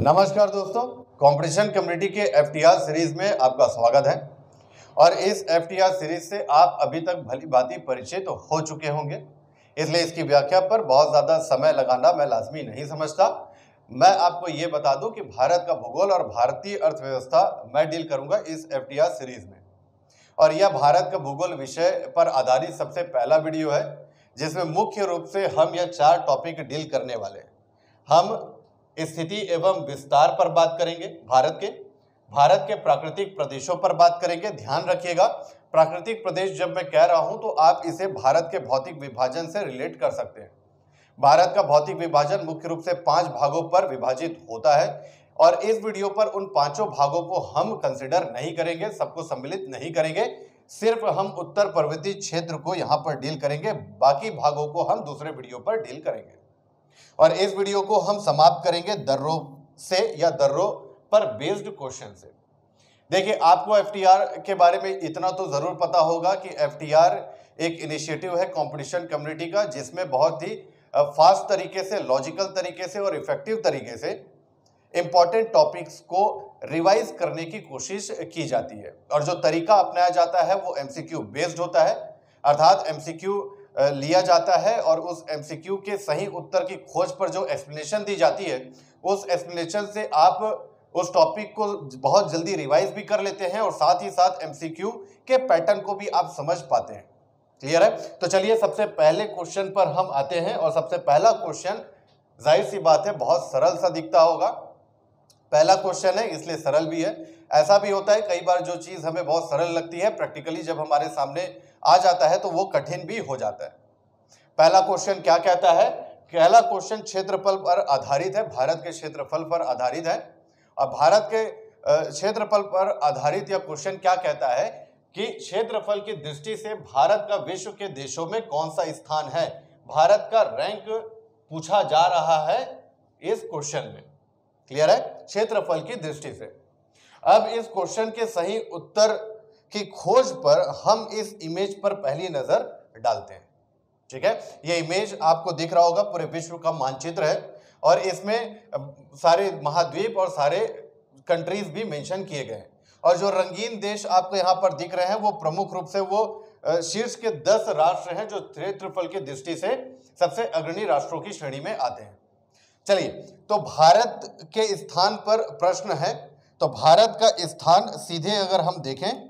नमस्कार दोस्तों, competition community के एफटीआर सीरीज में आपका स्वागत है। और इस एफटीआर सीरीज से आप अभी तक भली भांति परिचित हो चुके होंगे, इसलिए इसकी व्याख्या पर बहुत ज़्यादा समय लगाना मैं लाजमी नहीं समझता। मैं आपको ये बता दूं कि भारत का भूगोल और भारतीय अर्थव्यवस्था मैं डील करूंगा इस एफटीआर सीरीज में। और यह भारत का भूगोल विषय पर आधारित सबसे पहला वीडियो है जिसमें मुख्य रूप से हम यह 4 टॉपिक डील करने वाले हैं। हम स्थिति एवं विस्तार पर बात करेंगे, भारत के प्राकृतिक प्रदेशों पर बात करेंगे। ध्यान रखिएगा, प्राकृतिक प्रदेश जब मैं कह रहा हूं तो आप इसे भारत के भौतिक विभाजन से रिलेट कर सकते हैं। भारत का भौतिक विभाजन मुख्य रूप से 5 भागों पर विभाजित होता है और इस वीडियो पर उन 5 भागों को हम कंसिडर नहीं करेंगे, सबको सम्मिलित नहीं करेंगे। सिर्फ हम उत्तर पर्वतीय क्षेत्र को यहाँ पर डील करेंगे, बाकी भागों को हम दूसरे वीडियो पर डील करेंगे। और इस वीडियो को हम समाप्त करेंगे दर्रों से या दर्रों पर बेस्ड क्वेश्चन से। देखिए, आपको एफटीआर के बारे में इतना तो जरूर पता होगा कि एफटीआर एक इनिशिएटिव है कंपटीशन कम्युनिटी का, जिसमें बहुत ही फास्ट तरीके से, लॉजिकल तरीके से और इफेक्टिव तरीके से इंपॉर्टेंट टॉपिक्स को रिवाइज करने की कोशिश की जाती है। और जो तरीका अपनाया जाता है वो एमसीक्यू बेस्ड होता है, अर्थात एमसीक्यू लिया जाता है और उस एमसीक्यू के सही उत्तर की खोज पर जो एक्सप्लेनेशन दी जाती है, उस एक्सप्लेनेशन से आप उस टॉपिक को बहुत जल्दी रिवाइज भी कर लेते हैं और साथ ही साथ एमसीक्यू के पैटर्न को भी आप समझ पाते हैं। क्लियर है? तो चलिए सबसे पहले क्वेश्चन पर हम आते हैं। और सबसे पहला क्वेश्चन जाहिर सी बात है बहुत सरल सा दिखता होगा। पहला क्वेश्चन है इसलिए सरल भी है। ऐसा भी होता है कई बार जो चीज हमें बहुत सरल लगती है, प्रैक्टिकली जब हमारे सामने आ जाता है तो वो कठिन भी हो जाता है। पहला क्वेश्चन क्या कहता है? पहला क्वेश्चन क्षेत्रफल पर आधारित है, भारत के क्षेत्रफल पर आधारित है। और भारत के क्षेत्रफल पर आधारित यह क्वेश्चन क्या कहता है कि क्षेत्रफल की दृष्टि से भारत का विश्व के देशों में कौन सा स्थान है। भारत का रैंक पूछा जा रहा है इस क्वेश्चन में। क्लियर है? क्षेत्रफल की दृष्टि से। अब इस क्वेश्चन के सही उत्तर की खोज पर हम इस इमेज पर पहली नजर डालते हैं। ठीक है, ये इमेज आपको दिख रहा होगा, पूरे विश्व का मानचित्र है और इसमें सारे महाद्वीप और सारे कंट्रीज भी मेंशन किए गए हैं। और जो रंगीन देश आपको यहाँ पर दिख रहे हैं वो प्रमुख रूप से वो शीर्ष के 10 राष्ट्र हैं जो क्षेत्रफल की दृष्टि से सबसे अग्रणी राष्ट्रों की श्रेणी में आते हैं। चलिए, तो भारत के स्थान पर प्रश्न है। तो भारत का स्थान सीधे अगर हम देखें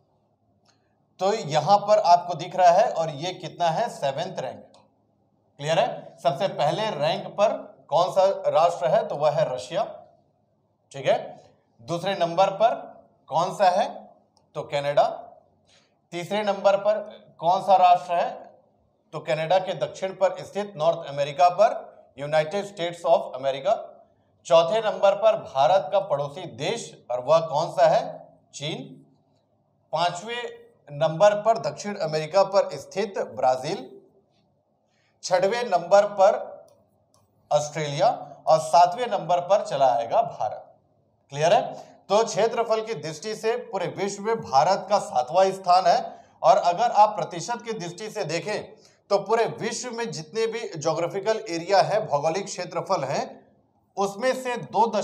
तो यहां पर आपको दिख रहा है और ये कितना है? 7th rank. क्लियर है? सबसे पहले रैंक पर कौन सा राष्ट्र है? तो वह है रशिया। ठीक है। दूसरे नंबर पर कौन सा है? तो कनाडा। तीसरे नंबर पर कौन सा राष्ट्र है? तो कनाडा के दक्षिण पर स्थित नॉर्थ अमेरिका पर यूनाइटेड स्टेट्स ऑफ अमेरिका। चौथे नंबर पर भारत का पड़ोसी देश, और वह कौन सा है? चीन। 5वें नंबर पर दक्षिण अमेरिका पर स्थित ब्राजील। 6वें नंबर पर ऑस्ट्रेलिया और 7वें नंबर पर चला आएगा भारत। क्लियर है? तो क्षेत्रफल की दृष्टि से पूरे विश्व में भारत का 7वां स्थान है। और अगर आप प्रतिशत की दृष्टि से देखें तो पूरे विश्व में जितने भी ज्योग्राफिकल एरिया है, भौगोलिक क्षेत्रफल है, उसमें से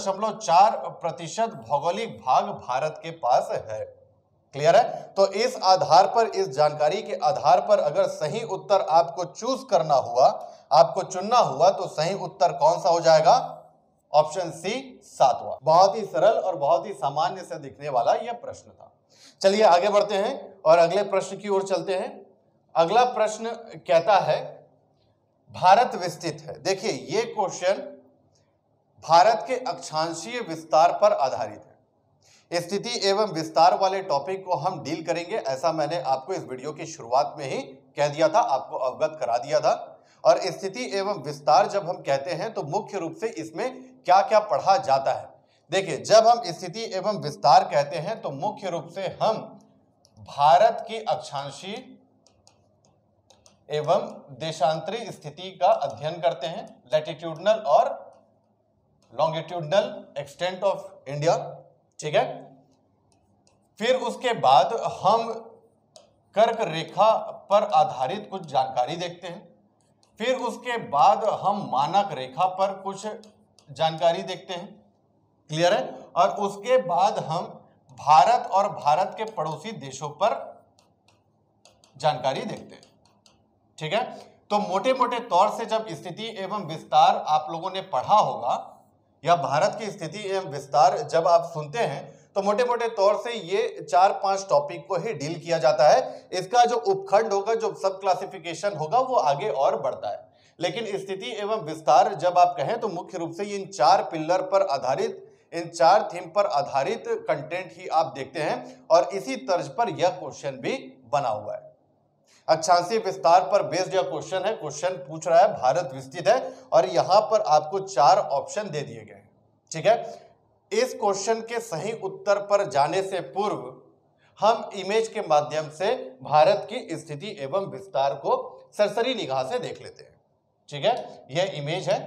2.4% भौगोलिक भाग भारत के पास है। क्लियर है? तो इस आधार पर, इस जानकारी के आधार पर अगर सही उत्तर आपको चूज करना हुआ, आपको चुनना हुआ, तो सही उत्तर कौन सा हो जाएगा? ऑप्शन सी, 7वां। बहुत ही सरल और बहुत ही सामान्य से दिखने वाला यह प्रश्न था। चलिए आगे बढ़ते हैं और अगले प्रश्न की ओर चलते हैं। अगला प्रश्न कहता है भारत विस्तृत है। देखिए, ये क्वेश्चन भारत के अक्षांशीय विस्तार पर आधारित है। स्थिति एवं विस्तार वाले टॉपिक को हम डील करेंगे, ऐसा मैंने आपको इस वीडियो की शुरुआत में ही कह दिया था, आपको अवगत करा दिया था। और स्थिति एवं विस्तार जब हम कहते हैं तो मुख्य रूप से इसमें क्या क्या पढ़ा जाता है। देखिए, जब हम स्थिति एवं विस्तार कहते हैं तो मुख्य रूप से हम भारत की अक्षांशीय एवं देशांतरी स्थिति का अध्ययन करते हैं, लैटिट्यूडनल और लॉन्गिट्यूडनल एक्सटेंट ऑफ इंडिया। ठीक है। फिर उसके बाद हम कर्क रेखा पर आधारित कुछ जानकारी देखते हैं। फिर उसके बाद हम मानक रेखा पर कुछ जानकारी देखते हैं। क्लियर है। और उसके बाद हम भारत और भारत के पड़ोसी देशों पर जानकारी देखते हैं। ठीक है, तो मोटे मोटे तौर से जब स्थिति एवं विस्तार आप लोगों ने पढ़ा होगा या भारत की स्थिति एवं विस्तार जब आप सुनते हैं तो मोटे मोटे तौर से ये 4-5 टॉपिक को ही डील किया जाता है। इसका जो उपखंड होगा, जो सब क्लासिफिकेशन होगा, वो आगे और बढ़ता है। लेकिन स्थिति एवं विस्तार जब आप कहें तो मुख्य रूप से इन 4 पिलर पर आधारित, इन 4 थीम पर आधारित कंटेंट ही आप देखते हैं और इसी तर्ज पर यह क्वेश्चन भी बना हुआ है। अक्षांशीय विस्तार पर बेस्ड यह क्वेश्चन है। क्वेश्चन पूछ रहा है भारत विस्तृत है और यहां पर आपको 4 ऑप्शन दे दिए गए हैं। ठीक है, इस क्वेश्चन के सही उत्तर पर जाने से पूर्व हम इमेज के माध्यम से भारत की स्थिति एवं विस्तार को सरसरी निगाह से देख लेते हैं। ठीक है, यह इमेज है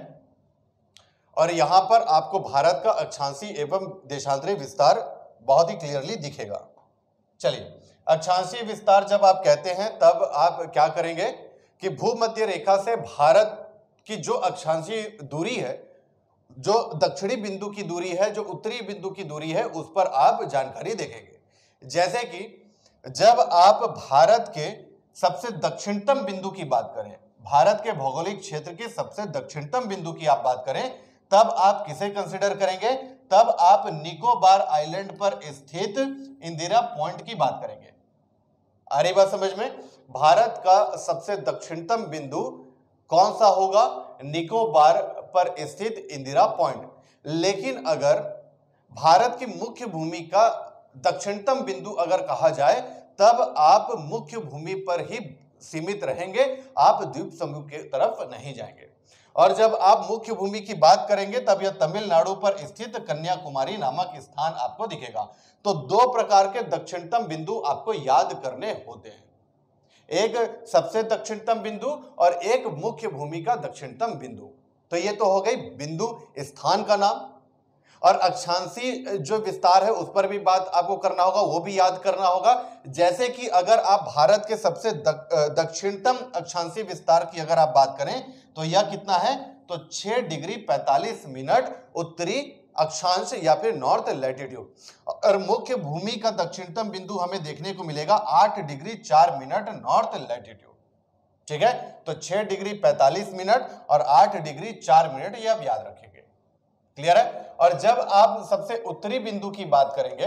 और यहां पर आपको भारत का अक्षांशीय एवं देशांतरी विस्तार बहुत ही क्लियरली दिखेगा। चलिए, अक्षांशीय विस्तार जब आप कहते हैं तब आप क्या करेंगे कि भूमध्य रेखा से भारत की जो अक्षांशीय दूरी है, जो दक्षिणी बिंदु की दूरी है, जो उत्तरी बिंदु की दूरी है, उस पर आप जानकारी देखेंगे। जैसे कि जब आप भारत के सबसे दक्षिणतम बिंदु की बात करें, भारत के भौगोलिक क्षेत्र के सबसे दक्षिणतम बिंदु की आप बात करें, तब आप किसे कंसिडर करेंगे? तब आप निकोबार आइलैंड पर स्थित इंदिरा पॉइंट की बात करेंगे। आ रही बात समझ में? भारत का सबसे दक्षिणतम बिंदु कौन सा होगा? निकोबार पर स्थित इंदिरा पॉइंट। लेकिन अगर भारत की मुख्य भूमि का दक्षिणतम बिंदु अगर कहा जाए तब आप मुख्य भूमि पर ही सीमित रहेंगे, आप द्वीप समूह की तरफ नहीं जाएंगे। और जब आप मुख्य भूमि की बात करेंगे तब यह तमिलनाडु पर स्थित कन्याकुमारी नामक स्थान आपको दिखेगा। तो 2 प्रकार के दक्षिणतम बिंदु आपको याद करने होते हैं, एक सबसे दक्षिणतम बिंदु और एक मुख्य भूमि का दक्षिणतम बिंदु। तो ये तो हो गई बिंदु स्थान का नाम। और अक्षांशीय जो विस्तार है उस पर भी बात आपको करना होगा, वो भी याद करना होगा। जैसे कि अगर आप भारत के सबसे दक्षिणतम अक्षांशीय विस्तार की अगर आप बात करें तो यह कितना है? तो 6 डिग्री 45 मिनट उत्तरी अक्षांश या फिर नॉर्थ लैटिट्यूड। और मुख्य भूमि का दक्षिणतम बिंदु हमें देखने को मिलेगा 8 डिग्री 4 मिनट नॉर्थ लैटिट्यूड। ठीक है, तो 6 डिग्री 45 मिनट और 8 डिग्री 4 मिनट, ये आप याद रखेंगे। क्लियर है? और जब आप सबसे उत्तरी बिंदु की बात करेंगे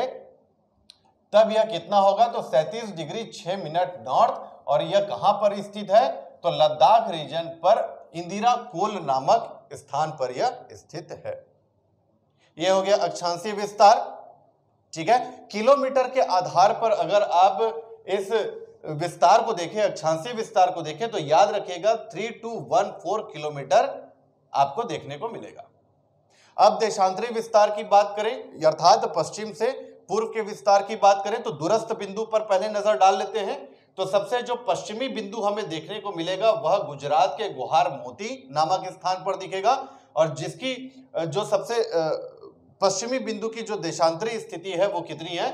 तब यह कितना होगा? तो 37 डिग्री 6 मिनट नॉर्थ, और यह कहां पर स्थित है? तो लद्दाख रीजन पर इंदिरा कोल नामक स्थान पर यह स्थित है। यह हो गया अक्षांशीय विस्तार। ठीक है, किलोमीटर के आधार पर अगर आप इस विस्तार को देखें, अक्षांशीय विस्तार को देखें, तो याद रखिएगा 3214 किलोमीटर आपको देखने को मिलेगा। अब देशांतरी विस्तार की बात करें, अर्थात पश्चिम से पूर्व के विस्तार की बात करें, तो दूरस्थ बिंदु पर पहले नजर डाल लेते हैं। तो सबसे जो पश्चिमी बिंदु हमें देखने को मिलेगा वह गुजरात के गुहार मोती नामक स्थान पर दिखेगा, और जिसकी जो सबसे पश्चिमी बिंदु की जो देशांतरी स्थिति है वो कितनी है?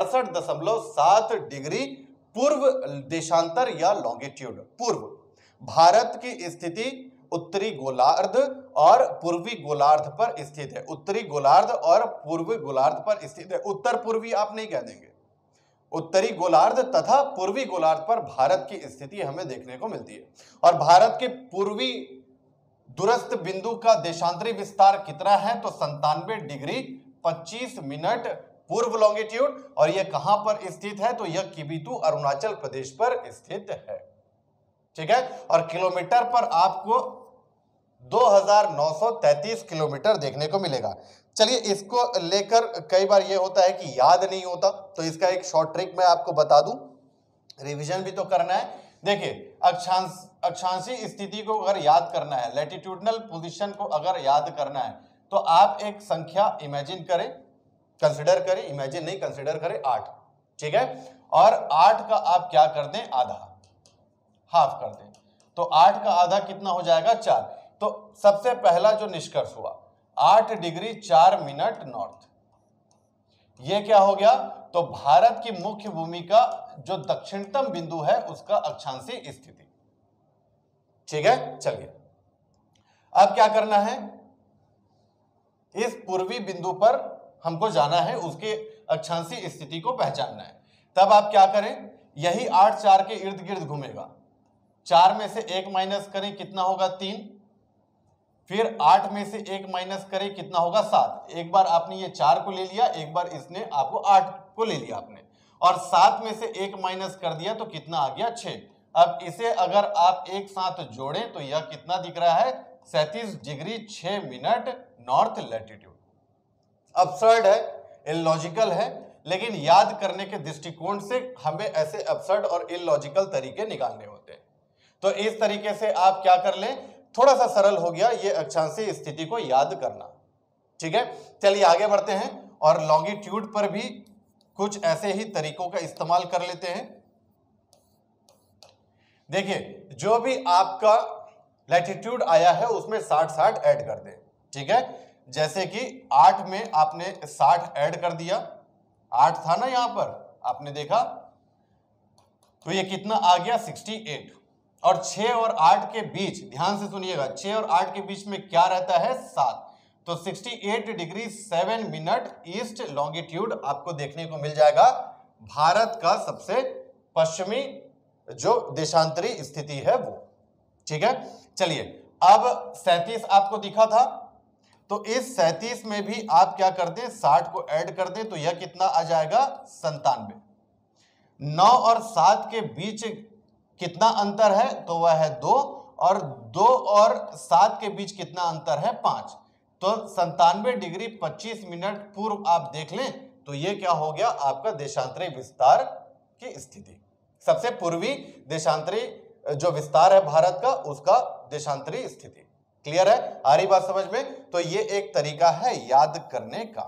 68.7 डिग्री पूर्व देशांतर या लॉन्गिट्यूड। पूर्व भारत की स्थिति उत्तरी गोलार्ध और पूर्वी गोलार्ध पर स्थित है। उत्तरी गोलार्ध और पूर्वी गोलार्ध पर स्थित है। उत्तर पूर्वी आप नहीं कह देंगे, उत्तरी गोलार्ध तथा पूर्वी गोलार्ध पर भारत की स्थिति हमें देखने को मिलती है। और भारत के पूर्वी दूरस्थ बिंदु का देशांतरी विस्तार कितना है? तो 97 डिग्री 25 मिनट पूर्व लॉन्गिट्यूड, और यह कहां पर स्थित है? तो यह किबिथु अरुणाचल प्रदेश पर स्थित है। ठीक है, और किलोमीटर पर आपको 2933 किलोमीटर देखने को मिलेगा। चलिए, इसको लेकर कई बार यह होता है कि याद नहीं होता, तो इसका एक शॉर्ट ट्रिक मैं आपको बता दूं, रिवीजन भी तो करना है। देखिए, अक्षांशीय स्थिति को अगर याद करना है, लैटिट्यूडनल पोजीशन को अगर याद करना है, तो आप एक संख्या इमेजिन करें, कंसिडर करें, इमेजिन नहीं कंसिडर करें, 8। ठीक है, और 8 का आप क्या कर दें? आधा, हाफ कर दें। तो 8 का आधा कितना हो जाएगा? 4। तो सबसे पहला जो निष्कर्ष हुआ 8 डिग्री 4 मिनट नॉर्थ, ये क्या हो गया? तो भारत की मुख्य भूमि का जो दक्षिणतम बिंदु है उसका अक्षांशीय स्थिति। ठीक है, चलिए अब क्या करना है? इस पूर्वी बिंदु पर हमको जाना है, उसके अक्षांशीय स्थिति को पहचानना है। तब आप क्या करें, यही 8 4 के इर्द गिर्द घूमेगा। 4 में से 1 माइनस करें, कितना होगा 3। फिर 8 में से 1 माइनस करें, कितना होगा 7। एक बार आपने ये 4 को ले लिया, एक बार इसने आपको 8 को ले लिया आपने, और 7 में से 1 माइनस कर दिया तो कितना आ गया 6। अब इसे अगर आप एक साथ जोड़ें तो यह कितना दिख रहा है, 37 degree 6 minute north latitude. Absurd है, इलॉजिकल है, लेकिन याद करने के दृष्टिकोण से हमें ऐसे अब्सर्ड और इलॉजिकल तरीके निकालने होते हैं। तो इस तरीके से आप क्या कर लें, थोड़ा सा सरल हो गया ये अक्षांशीय स्थिति को याद करना। ठीक है, चलिए आगे बढ़ते हैं और लॉन्गिट्यूड पर भी कुछ ऐसे ही तरीकों का इस्तेमाल कर लेते हैं। देखिए, जो भी आपका लैटिट्यूड आया है उसमें 60-60 ऐड कर दें। ठीक है, जैसे कि 8 में आपने 60 ऐड कर दिया, 8 था ना यहां पर, आपने देखा, तो ये कितना आ गया 68। और 6 और 8 के बीच, ध्यान से सुनिएगा, 6 और 8 के बीच में क्या रहता है, 7। तो 68 डिग्री 7 मिनट ईस्ट लॉन्गिट्यूड आपको देखने को मिल जाएगा। भारत का सबसे पश्चिमी जो देशांतरी स्थिति है वो। ठीक है, चलिए अब 37 आपको दिखा था, तो इस 37 में भी आप क्या कर दें, 60 को ऐड कर दें, तो यह कितना आ जाएगा 97। 9 और 7 के बीच कितना अंतर है, तो वह है 2, और 2 और 7 के बीच कितना अंतर है, 5। तो 97 डिग्री 25 मिनट पूर्व आप देख लें तो ये क्या हो गया, आपका देशांतरी विस्तार की स्थिति। सबसे पूर्वी देशांतरी जो विस्तार है भारत का, उसका देशांतरी स्थिति। क्लियर है, आ रही बात समझ में? तो ये एक तरीका है याद करने का।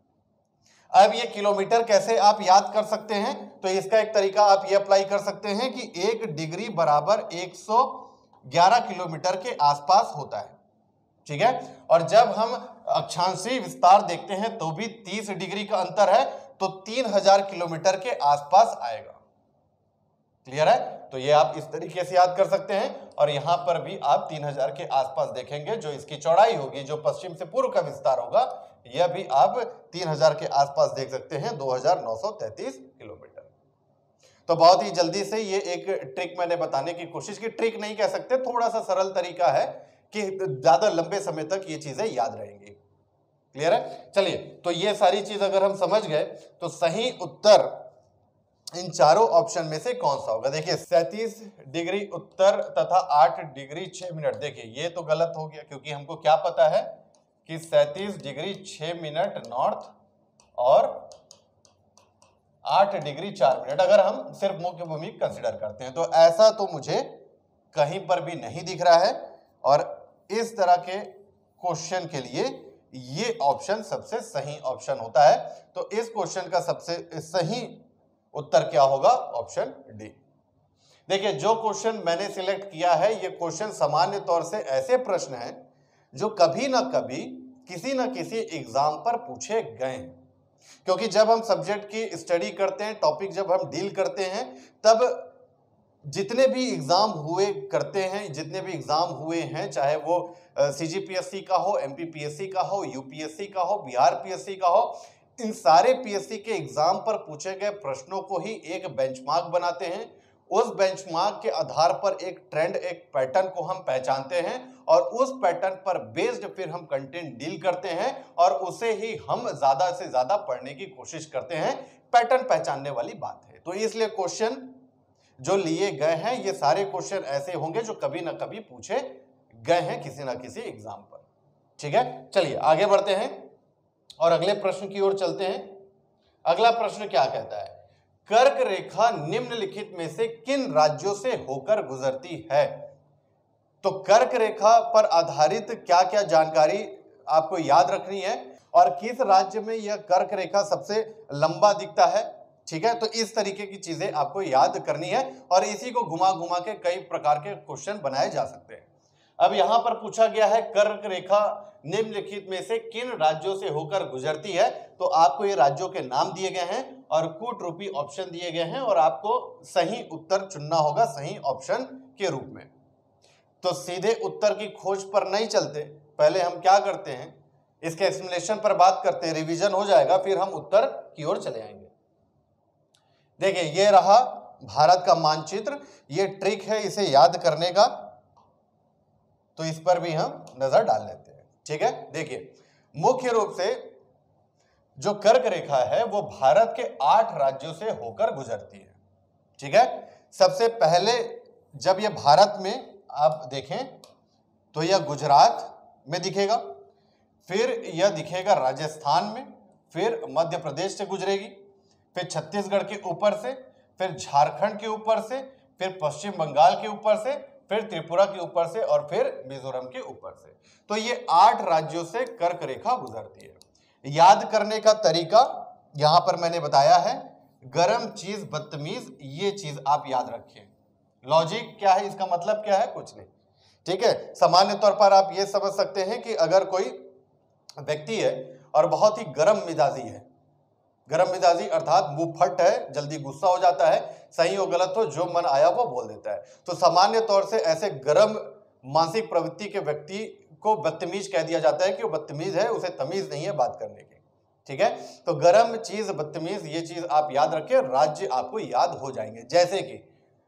अब ये किलोमीटर कैसे आप याद कर सकते हैं, तो इसका एक तरीका आप ये अप्लाई कर सकते हैं कि 1 डिग्री बराबर 111 किलोमीटर के आसपास होता है। ठीक है, और जब हम अक्षांशीय विस्तार देखते हैं तो भी 30 डिग्री का अंतर है, तो 3000 किलोमीटर के आसपास आएगा। क्लियर है, तो ये आप इस तरीके से याद कर सकते हैं। और यहां पर भी आप 3000 के आसपास देखेंगे, जो इसकी चौड़ाई होगी, जो पश्चिम से पूर्व का विस्तार होगा, यह भी आप 3000 के आसपास देख सकते हैं, 2933 किलोमीटर। तो बहुत ही जल्दी से ये एक ट्रिक मैंने बताने की कोशिश की, ट्रिक नहीं कह सकते, थोड़ा सा सरल तरीका है कि ज्यादा लंबे समय तक ये चीजें याद रहेंगी। क्लियर है, चलिए, तो ये सारी चीज अगर हम समझ गए तो सही उत्तर इन चारों ऑप्शन में से कौन सा होगा। देखिए, 37 डिग्री उत्तर तथा 8 डिग्री 6 मिनट। देखिए, ये तो गलत हो गया, क्योंकि हमको क्या पता है कि 37 डिग्री 6 मिनट नॉर्थ और 8 डिग्री 4 मिनट, अगर हम सिर्फ मुख्य भूमि कंसिडर करते हैं, तो ऐसा तो मुझे कहीं पर भी नहीं दिख रहा है। और इस तरह के क्वेश्चन के लिए ये ऑप्शन सबसे सही ऑप्शन होता है। तो इस क्वेश्चन का सबसे सही उत्तर क्या होगा, ऑप्शन डी। देखिए, जो क्वेश्चन मैंने सिलेक्ट किया है, ये क्वेश्चन सामान्य तौर से ऐसे प्रश्न हैं जो कभी ना कभी किसी न किसी एग्जाम पर पूछे गए हैं। क्योंकि जब हम सब्जेक्ट की स्टडी करते हैं, टॉपिक जब हम डील करते हैं, तब जितने भी एग्जाम हुए करते हैं, जितने भी एग्जाम हुए हैं, चाहे वो CGPSC का हो, MPPSC का हो, UPSC का हो, बिहार PSC का हो, इन सारे PSC के एग्जाम पर पूछे गए प्रश्नों को ही एक बेंचमार्क बनाते हैं। उस बेंचमार्क के आधार पर एक ट्रेंड, एक पैटर्न को हम पहचानते हैं, और उस पैटर्न पर बेस्ड फिर हम कंटेंट डील करते हैं, और उसे ही हम ज्यादा से ज्यादा पढ़ने की कोशिश करते हैं। पैटर्न पहचानने वाली बात है। तो इसलिए क्वेश्चन जो लिए गए हैं, ये सारे क्वेश्चन ऐसे होंगे जो कभी ना कभी पूछे गए हैं किसी ना किसी एग्जाम पर। ठीक है, चलिए आगे बढ़ते हैं और अगले प्रश्न की ओर चलते हैं। अगला प्रश्न क्या कहता है, कर्क रेखा निम्नलिखित में से किन राज्यों से होकर गुजरती है। तो कर्क रेखा पर आधारित क्या क्या जानकारी आपको याद रखनी है, और किस राज्य में यह कर्क रेखा सबसे लंबा दिखता है। ठीक है, तो इस तरीके की चीजें आपको याद करनी है, और इसी को घुमा घुमा के कई प्रकार के क्वेश्चन बनाए जा सकते हैं। अब यहां पर पूछा गया है कर्क रेखा निम्नलिखित में से किन राज्यों से होकर गुजरती है, तो आपको ये राज्यों के नाम दिए गए हैं और कूट रूपी ऑप्शन दिए गए हैं, और आपको सही उत्तर चुनना होगा सही ऑप्शन के रूप में। तो सीधे उत्तर की खोज पर नहीं चलते, पहले हम क्या करते हैं, इसके एक्सप्लेनेशन पर बात करते हैं, रिवीजन हो जाएगा, फिर हम उत्तर की ओर चले आएंगे। देखिए ये रहा भारत का मानचित्र, ये ट्रिक है इसे याद करने का, तो इस पर भी हम नजर डाल लेते हैं। ठीक है, देखिए मुख्य रूप से जो कर्क रेखा है वो भारत के 8 राज्यों से होकर गुजरती है। ठीक है, सबसे पहले जब ये भारत में आप देखें तो यह गुजरात में दिखेगा, फिर यह दिखेगा राजस्थान में, फिर मध्य प्रदेश से गुजरेगी, फिर छत्तीसगढ़ के ऊपर से, फिर झारखंड के ऊपर से, फिर पश्चिम बंगाल के ऊपर से, फिर त्रिपुरा के ऊपर से और फिर मिजोरम के ऊपर से। तो ये 8 राज्यों से कर्क रेखा गुजरती है। याद करने का तरीका यहां पर मैंने बताया है, गरम चीज बदतमीज, ये चीज आप याद रखें। लॉजिक क्या है, इसका मतलब क्या है, कुछ नहीं। ठीक है, सामान्य तौर पर आप ये समझ सकते हैं कि अगर कोई व्यक्ति है और बहुत ही गर्म मिजाजी है, गर्म मिजाजी अर्थात मुंह फट है, जल्दी गुस्सा हो जाता है, सही हो गलत हो जो मन आया वो बोल देता है, तो सामान्य तौर से ऐसे गर्म मानसिक प्रवृत्ति के व्यक्ति को बदतमीज कह दिया जाता है कि वो बदतमीज है, उसे तमीज नहीं है बात करने की। ठीक है, तो गर्म चीज बदतमीज, ये चीज आप याद रखें, राज्य आपको याद हो जाएंगे। जैसे कि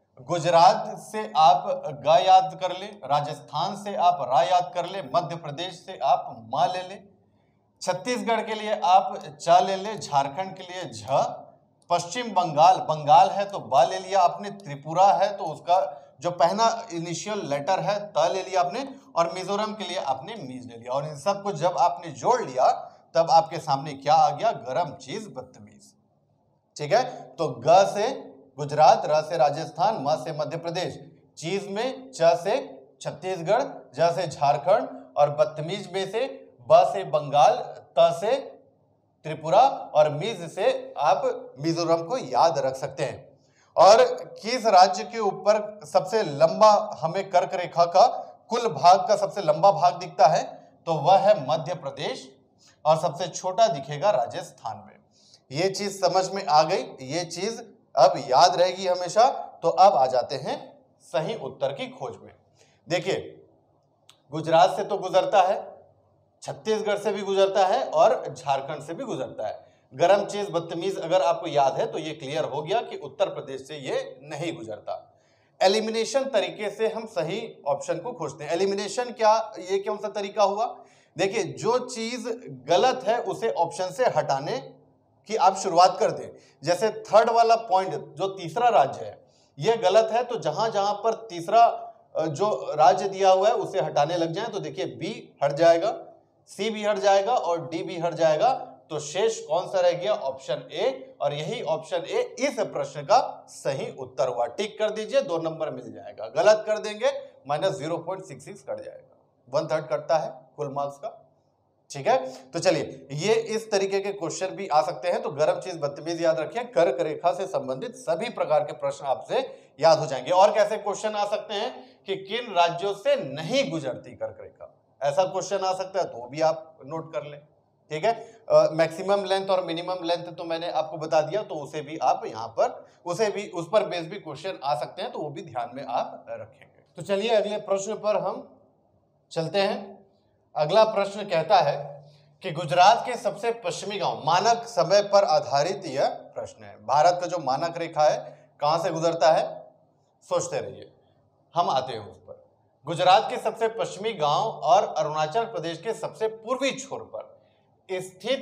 गुजरात से आप ग याद कर ले, राजस्थान से आप रा याद कर ले, मध्य प्रदेश से आप मा ले ले, छत्तीसगढ़ के लिए आप च ले ले, झारखंड के लिए झ, पश्चिम बंगाल, बंगाल है तो बा ले लिया आपने, त्रिपुरा है तो उसका जो पहला इनिशियल लेटर है त ले लिया आपने, और मिजोरम के लिए आपने मीज ले लिया। और इन सब को जब आपने जोड़ लिया तब आपके सामने क्या आ गया, गरम चीज बदतमीज। ठीक है, तो ग से गुजरात, र से राजस्थान, म से मध्य प्रदेश, चीज में च से छत्तीसगढ़, ज से झारखंड और बदतमीज में से ब से बंगाल, त से त्रिपुरा और मीज से आप मिजोरम को याद रख सकते हैं। और किस राज्य के ऊपर सबसे लंबा हमें कर्क रेखा का कुल भाग का सबसे लंबा भाग दिखता है, तो वह है मध्य प्रदेश, और सबसे छोटा दिखेगा राजस्थान में। ये चीज समझ में आ गई, ये चीज अब याद रहेगी हमेशा। तो अब आ जाते हैं सही उत्तर की खोज में। देखिए गुजरात से तो गुजरता है, छत्तीसगढ़ से भी गुजरता है और झारखंड से भी गुजरता है। गरम चीज बदतमीज अगर आपको याद है तो ये क्लियर हो गया कि उत्तर प्रदेश से ये नहीं गुजरता। एलिमिनेशन तरीके से हम सही ऑप्शन को खोजते हैं। एलिमिनेशन क्या, ये कौन सा तरीका हुआ? देखिए जो चीज गलत है उसे ऑप्शन से हटाने की आप शुरुआत कर दें। जैसे थर्ड वाला पॉइंट, जो तीसरा राज्य है ये गलत है, तो जहां जहां पर तीसरा जो राज्य दिया हुआ है उसे हटाने लग जाए तो देखिए बी हट जाएगा, सी भी हट जाएगा और डी भी हट जाएगा। तो शेष कौन सा रह गया? ऑप्शन ए, और यही ऑप्शन ए इस प्रश्न का सही उत्तर हुआ। टिक कर दीजिए, 2 नंबर मिल जाएगा। गलत कर देंगे -0.66 कट जाएगा, 1/3 कटता है कुल मार्क्स का। ठीक है, तो चलिए ये इस तरीके के क्वेश्चन भी आ सकते हैं। तो गरम चीज बदतमीज याद रखिए, कर्क रेखा से संबंधित सभी प्रकार के प्रश्न आपसे याद हो जाएंगे। और कैसे क्वेश्चन आ सकते हैं कि किन राज्यों से नहीं गुजरती कर्क रेखा, ऐसा क्वेश्चन आ सकता है, तो भी आप नोट कर लें। ठीक है, मैक्सिमम लेंथ और मिनिमम लेंथ तो मैंने आपको बता दिया, तो उसे भी आप यहाँ पर उस पर बेस भी क्वेश्चन आ सकते हैं, तो वो भी ध्यान में आप रखेंगे। तो चलिए अगले प्रश्न पर हम चलते हैं। अगला प्रश्न कहता है कि गुजरात के सबसे पश्चिमी गांव, मानक समय पर आधारित यह प्रश्न है। भारत का जो मानक रेखा है कहां से गुजरता है, सोचते रहिए, हम आते हैं उस पर। गुजरात के सबसे पश्चिमी गांव और अरुणाचल प्रदेश के सबसे पूर्वी छोर पर स्थित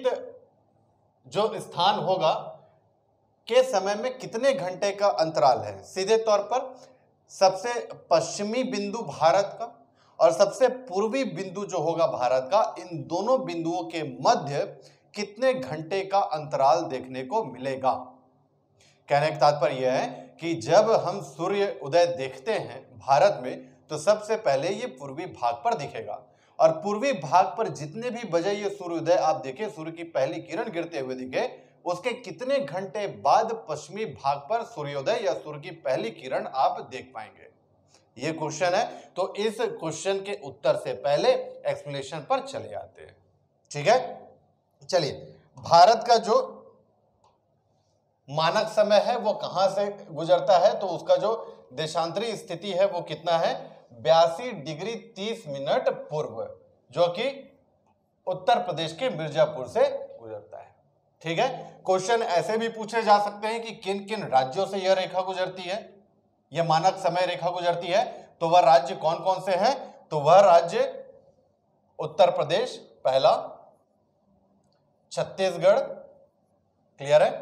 जो स्थान होगा के समय में कितने घंटे का अंतराल है? सीधे तौर पर सबसे पश्चिमी बिंदु भारत का और सबसे पूर्वी बिंदु जो होगा भारत का, इन दोनों बिंदुओं के मध्य कितने घंटे का अंतराल देखने को मिलेगा? कहने का तात्पर्य यह है कि जब हम सूर्य उदय देखते हैं भारत में, तो सबसे पहले ये पूर्वी भाग पर दिखेगा, और पूर्वी भाग पर जितने भी बजे ये सूर्योदय आप देखें, सूर्य की पहली किरण गिरते हुए दिखे, उसके कितने घंटे बाद पश्चिमी भाग पर सूर्योदय या सूर्य की पहली किरण आप देख पाएंगे? ये क्वेश्चन है। तो इस क्वेश्चन के उत्तर से पहले एक्सप्लेनेशन पर चले आते हैं। ठीक है, चलिए भारत का जो मानक समय है वो कहां से गुजरता है, तो उसका जो देशांतरी स्थिति है वो कितना है? 82 डिग्री 30 मिनट पूर्व, जो कि उत्तर प्रदेश के मिर्जापुर से गुजरता है। ठीक है, क्वेश्चन ऐसे भी पूछे जा सकते हैं कि किन किन राज्यों से यह रेखा गुजरती है, यह मानक समय रेखा गुजरती है, तो वह राज्य कौन कौन से हैं? तो वह राज्य उत्तर प्रदेश पहला, छत्तीसगढ़, क्लियर है,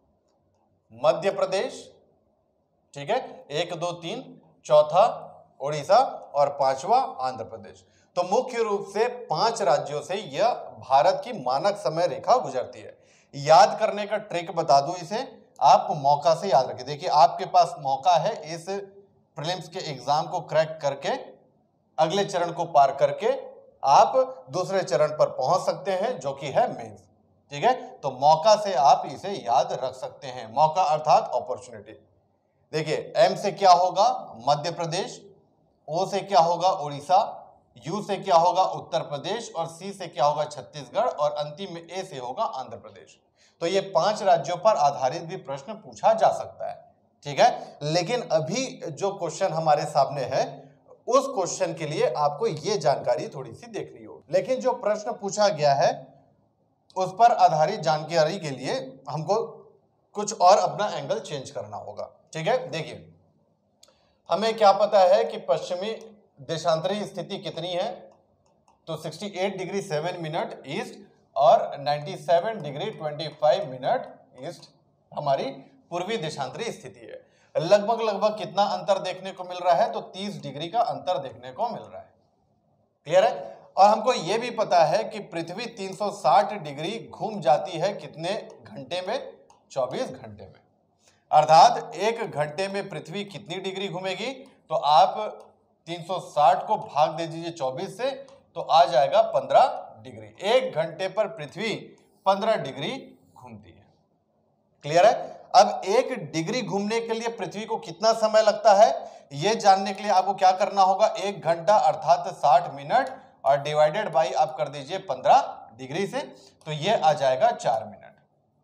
मध्य प्रदेश, ठीक है, 1 2 3, चौथा उड़ीसा और पांचवा आंध्र प्रदेश। तो मुख्य रूप से 5 राज्यों से यह भारत की मानक समय रेखा गुजरती है। याद करने का ट्रिक बता दूं इसे, आप मौका से याद रखें। देखिए आपके पास मौका है इस प्रीलिम्स के एग्जाम को क्रैक करके अगले चरण को पार करके आप दूसरे चरण पर पहुंच सकते हैं जो कि है मेंस। ठीक है, तो मौका से आप इसे याद रख सकते हैं, मौका अर्थात अपॉर्चुनिटी। देखिए एम से क्या होगा? मध्य प्रदेश, ओ से क्या होगा? उड़ीसा, यू से क्या होगा? उत्तर प्रदेश, और सी से क्या होगा? छत्तीसगढ़, और अंतिम में ए से होगा आंध्र प्रदेश। तो ये 5 राज्यों पर आधारित भी प्रश्न पूछा जा सकता है। ठीक है, लेकिन अभी जो क्वेश्चन हमारे सामने है उस क्वेश्चन के लिए आपको ये जानकारी थोड़ी सी देखनी होगी, लेकिन जो प्रश्न पूछा गया है उस पर आधारित जानकारी के लिए हमको कुछ और अपना एंगल चेंज करना होगा। ठीक है, देखिए हमें क्या पता है कि पश्चिमी देशांतरी स्थिति कितनी है? तो 68 डिग्री 7 मिनट ईस्ट और 97 डिग्री 25 मिनट ईस्ट हमारी पूर्वी देशांतरी स्थिति है। लगभग कितना अंतर देखने को मिल रहा है? तो 30 डिग्री का अंतर देखने को मिल रहा है। क्लियर है? और हमको यह भी पता है कि पृथ्वी 360 डिग्री घूम जाती है कितने घंटे में? 24 घंटे में। अर्थात 1 घंटे में पृथ्वी कितनी डिग्री घूमेगी? तो आप 360 को भाग दे दीजिए 24 से, तो आ जाएगा 15 डिग्री। 1 घंटे पर पृथ्वी 15 डिग्री घूमती है। क्लियर है? अब 1 डिग्री घूमने के लिए पृथ्वी को कितना समय लगता है यह जानने के लिए आपको क्या करना होगा? 1 घंटा अर्थात 60 मिनट और डिवाइडेड बाई आप कर दीजिए 15 डिग्री से, तो यह आ जाएगा 4 मिनट।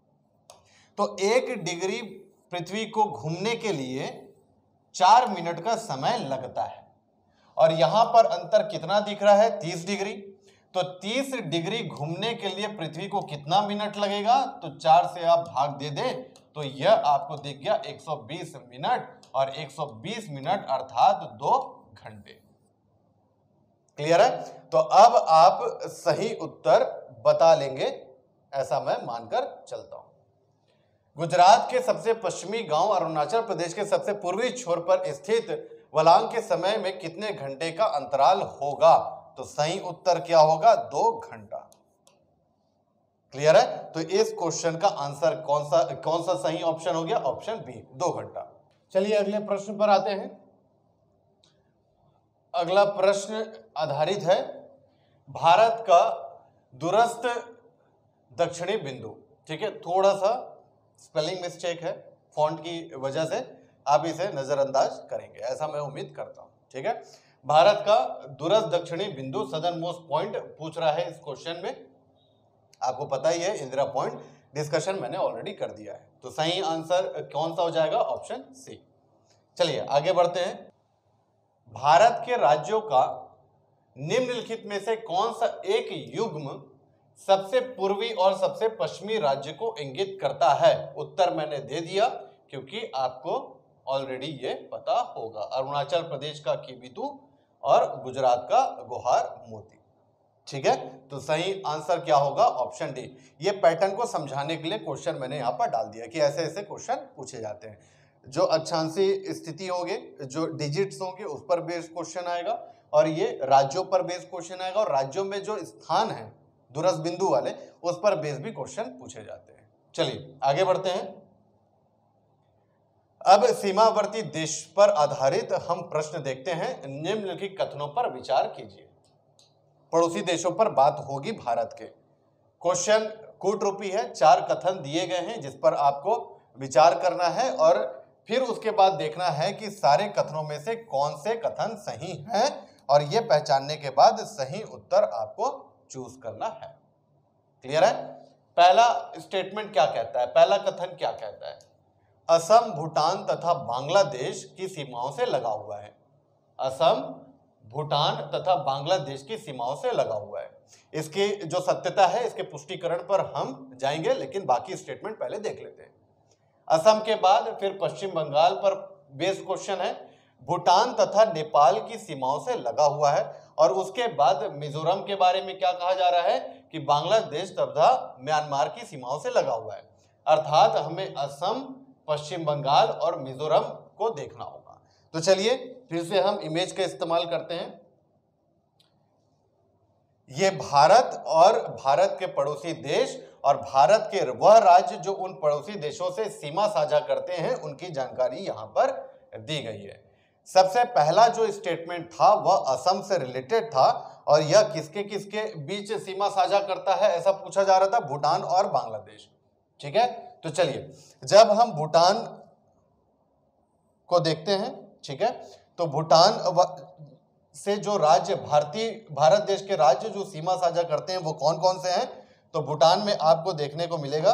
तो 1 डिग्री पृथ्वी को घूमने के लिए 4 मिनट का समय लगता है। और यहां पर अंतर कितना दिख रहा है? 30 डिग्री। तो 30 डिग्री घूमने के लिए पृथ्वी को कितना मिनट लगेगा? तो 4 से आप भाग दे दें तो यह आपको दिख गया 120 मिनट, और 120 मिनट अर्थात 2 घंटे। क्लियर है? तो अब आप सही उत्तर बता लेंगे ऐसा मैं मानकर चलता हूं। गुजरात के सबसे पश्चिमी गांव अरुणाचल प्रदेश के सबसे पूर्वी छोर पर स्थित वलांग के समय में कितने घंटे का अंतराल होगा? तो सही उत्तर क्या होगा? 2 घंटा। क्लियर है? तो इस क्वेश्चन का आंसर कौन सा सही ऑप्शन हो गया? ऑप्शन बी, 2 घंटा। चलिए अगले प्रश्न पर आते हैं। अगला प्रश्न आधारित है भारत का दूरस्थ दक्षिणी बिंदु। ठीक है, थोड़ा सा स्पेलिंग मिस्टेक है, फॉन्ट की वजह से आप इसे नजरअंदाज करेंगे ऐसा मैं उम्मीद करता हूं। ठीक है, भारत का दूरस्थ दक्षिणी बिंदु सदर्न मोस्ट पॉइंट पूछ रहा है इस क्वेश्चन में। आपको पता ही है इंदिरा पॉइंट डिस्कशन मैंने ऑलरेडी कर दिया है। तो सही आंसर कौन सा हो जाएगा? Option C. चलिए आगे बढ़ते हैं। भारत के राज्यों का निम्नलिखित में से कौन सा एक युग्म सबसे पूर्वी और सबसे पश्चिमी राज्य को इंगित करता है? उत्तर मैंने दे दिया क्योंकि आपको ऑलरेडी ये पता होगा। अरुणाचल प्रदेश का केबिदू और गुजरात का गुहार मोती। ठीक है, तो सही आंसर क्या होगा? Option D. ये पैटर्न को समझाने के लिए क्वेश्चन मैंने यहाँ पर डाल दिया कि ऐसे ऐसे क्वेश्चन पूछे जाते हैं। जो अक्षांशीय स्थिति होगी, जो डिजिट्स होंगे उस पर बेस्ड क्वेश्चन आएगा, और ये राज्यों पर बेस्ड क्वेश्चन आएगा, और राज्यों में जो स्थान है दूरस्थ बिंदु वाले उस पर बेस्ड भी क्वेश्चन पूछे जाते हैं। चलिए आगे बढ़ते हैं। अब सीमावर्ती देश पर आधारित हम प्रश्न देखते हैं। निम्नलिखित कथनों पर विचार कीजिए। पड़ोसी देशों पर बात होगी भारत के। क्वेश्चन कूटरूपी है, 4 कथन दिए गए हैं जिस पर आपको विचार करना है, और फिर उसके बाद देखना है कि सारे कथनों में से कौन से कथन सही हैं, और ये पहचानने के बाद सही उत्तर आपको चूज करना है। क्लियर है? पहला स्टेटमेंट क्या कहता है? पहला कथन क्या कहता है? असम, भूटान तथा बांग्लादेश की सीमाओं से लगा हुआ है। असम, भूटान तथा बांग्लादेश की सीमाओं से लगा हुआ है। इसकी जो सत्यता है इसके पुष्टिकरण पर हम जाएंगे, लेकिन बाकी स्टेटमेंट पहले देख लेते हैं। असम के बाद फिर पश्चिम बंगाल पर बेस्ड क्वेश्चन है। भूटान तथा नेपाल की सीमाओं से लगा हुआ है। और उसके बाद मिजोरम के बारे में क्या कहा जा रहा है कि बांग्लादेश तथा म्यांमार की सीमाओं से लगा हुआ है। अर्थात हमें असम, पश्चिम बंगाल और मिजोरम को देखना होगा। तो चलिए फिर से हम इमेज का इस्तेमाल करते हैं। ये भारत और भारत के पड़ोसी देश और भारत के वह राज्य जो उन पड़ोसी देशों से सीमा साझा करते हैं उनकी जानकारी यहां पर दी गई है। सबसे पहला जो स्टेटमेंट था वह असम से रिलेटेड था और यह किसके किसके बीच सीमा साझा करता है ऐसा पूछा जा रहा था, भूटान और बांग्लादेश। ठीक है, तो चलिए जब हम भूटान को देखते हैं, ठीक है, तो भूटान से जो राज्य भारत देश के राज्य जो सीमा साझा करते हैं वो कौन कौन से हैं, तो भूटान में आपको देखने को मिलेगा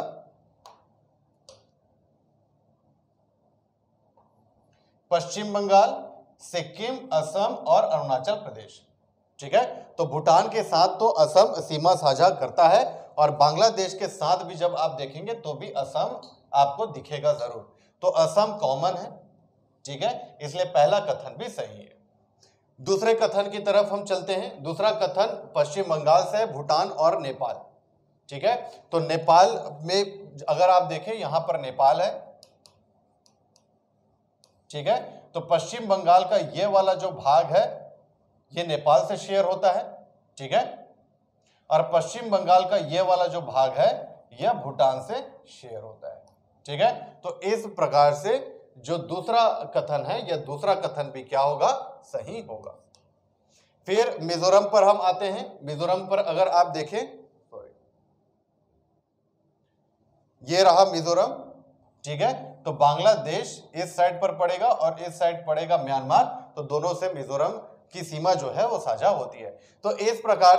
पश्चिम बंगाल, सिक्किम, असम और अरुणाचल प्रदेश। ठीक है, तो भूटान के साथ तो असम सीमा साझा करता है और बांग्लादेश के साथ भी जब आप देखेंगे तो भी असम आपको दिखेगा जरूर। तो असम कॉमन है, ठीक है, इसलिए पहला कथन भी सही है। दूसरे कथन की तरफ हम चलते हैं। दूसरा कथन पश्चिम बंगाल से भूटान और नेपाल। ठीक है, तो नेपाल में अगर आप देखें यहां पर नेपाल है, ठीक है, तो पश्चिम बंगाल का ये वाला जो भाग है ये नेपाल से शेयर होता है। ठीक है, और पश्चिम बंगाल का ये वाला जो भाग है यह भूटान से शेयर होता है। ठीक है, तो इस प्रकार से जो दूसरा कथन है यह दूसरा कथन भी क्या होगा, सही होगा। फिर मिजोरम पर हम आते हैं। मिजोरम पर अगर आप देखें, ये रहा मिजोरम। ठीक है, तो बांग्लादेश इस साइड पर पड़ेगा और इस साइड पड़ेगा म्यांमार, तो दोनों से मिजोरम की सीमा जो है वो साझा होती है। तो इस प्रकार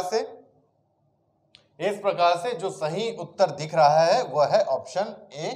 से जो सही उत्तर दिख रहा है वह है ऑप्शन ए।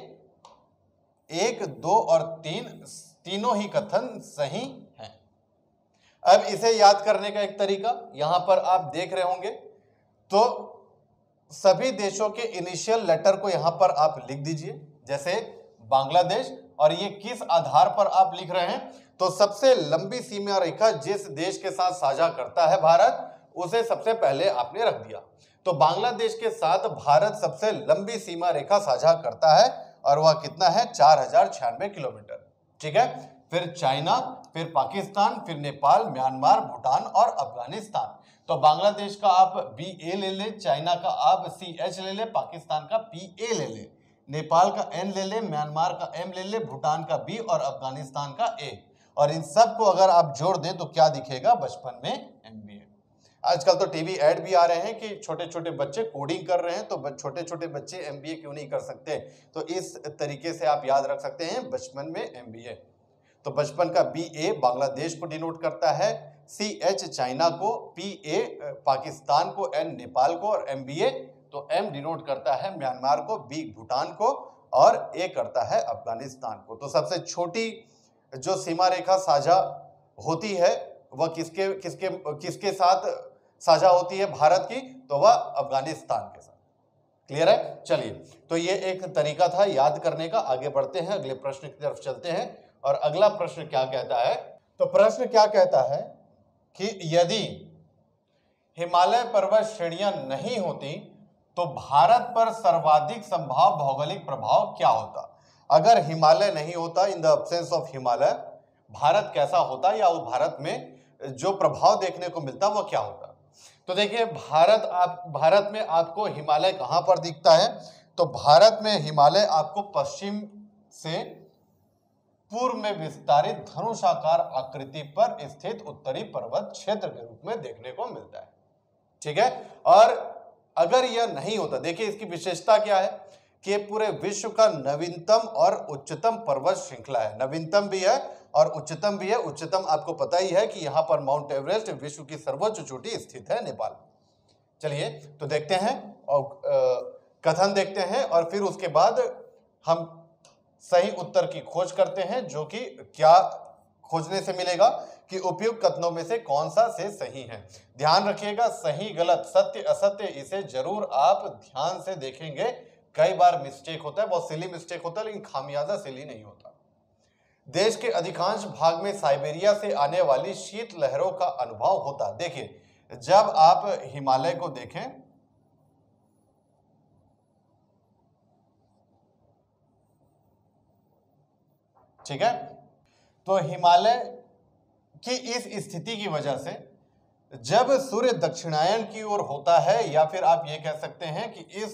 1, 2 और 3 तीनों ही कथन सही हैं। अब इसे याद करने का एक तरीका यहां पर आप देख रहे होंगे, तो सभी देशों के इनिशियल लेटर को यहां पर आप लिख दीजिए, जैसे बांग्लादेश, और ये किस आधार पर आप लिख रहे हैं, तो सबसे लंबी सीमा रेखा जिस देश के साथ साझा करता है भारत उसे सबसे पहले आपने रख दिया। तो बांग्लादेश के साथ भारत सबसे लंबी सीमा रेखा साझा करता है और वह कितना है, 4096 किलोमीटर। ठीक है, फिर चाइना, फिर पाकिस्तान, फिर नेपाल, म्यांमार, भूटान और अफगानिस्तान। तो बांग्लादेश का आप BA ले ले, चाइना का आप CH ले ले, पाकिस्तान का PA ले ले, नेपाल का N ले ले, म्यांमार का M ले ले, भूटान का B और अफगानिस्तान का A, और इन सब को अगर आप जोड़ दें तो क्या दिखेगा, बचपन में MBA। आजकल तो टीवी ऐड भी आ रहे हैं कि छोटे छोटे बच्चे कोडिंग कर रहे हैं, तो छोटे छोटे बच्चे MBA क्यों नहीं कर सकते। तो इस तरीके से आप याद रख सकते हैं, बचपन में MBA। तो बचपन का BA बांग्लादेश को डिनोट करता है, CH चाइना को, PA पाकिस्तान को, N नेपाल को और MBA तो M डिनोट करता है म्यांमार को, B भूटान को और A करता है अफगानिस्तान को। तो सबसे छोटी जो सीमा रेखा साझा होती है वह किसके साथ साझा होती है भारत की, तो वह अफगानिस्तान के साथ। क्लियर है, चलिए, तो ये एक तरीका था याद करने का। आगे बढ़ते हैं, अगले प्रश्न की तरफ चलते हैं। और अगला प्रश्न क्या कहता है, तो प्रश्न क्या कहता है कि यदि हिमालय पर्वत श्रेणियां नहीं होती तो भारत पर सर्वाधिक संभाव भौगोलिक प्रभाव क्या होता। अगर हिमालय नहीं होता, in the absence of Himalaya, Bharat कैसा होता, या वो भारत में जो प्रभाव देखने को मिलता वो क्या होता। तो देखिए, भारत में आपको हिमालय कहां पर दिखता है, तो भारत में हिमालय आपको पश्चिम से पूर्व में विस्तारित धनुषाकार आकृति पर स्थित उत्तरी पर्वत क्षेत्र के रूप में देखने को मिलता है। ठीक है, और अगर यह नहीं होता, देखिए इसकी विशेषता क्या है कि पूरे विश्व का नवीनतम और उच्चतम पर्वत श्रृंखला है। नवीनतम भी है और उच्चतम भी है। उच्चतम आपको पता ही है कि यहाँ पर माउंट एवरेस्ट विश्व की सर्वोच्च चोटी स्थित है, नेपाल। चलिए, तो देखते हैं और कथन देखते हैं और फिर उसके बाद हम सही उत्तर की खोज करते हैं, जो कि क्या खोजने से मिलेगा कि उपयुक्त कथनों में से कौन सा से सही है। ध्यान रखिएगा, सही गलत सत्य असत्य इसे जरूर आप ध्यान से देखेंगे। कई बार मिस्टेक होता है, बहुत सिली मिस्टेक होता है, लेकिन खामियाजा सिली नहीं होता। देश के अधिकांश भाग में साइबेरिया से आने वाली शीत लहरों का अनुभव होता है। देखिए, जब आप हिमालय को देखें, ठीक है, तो हिमालय की इस स्थिति की वजह से जब सूर्य दक्षिणायन की ओर होता है, या फिर आप ये कह सकते हैं कि इस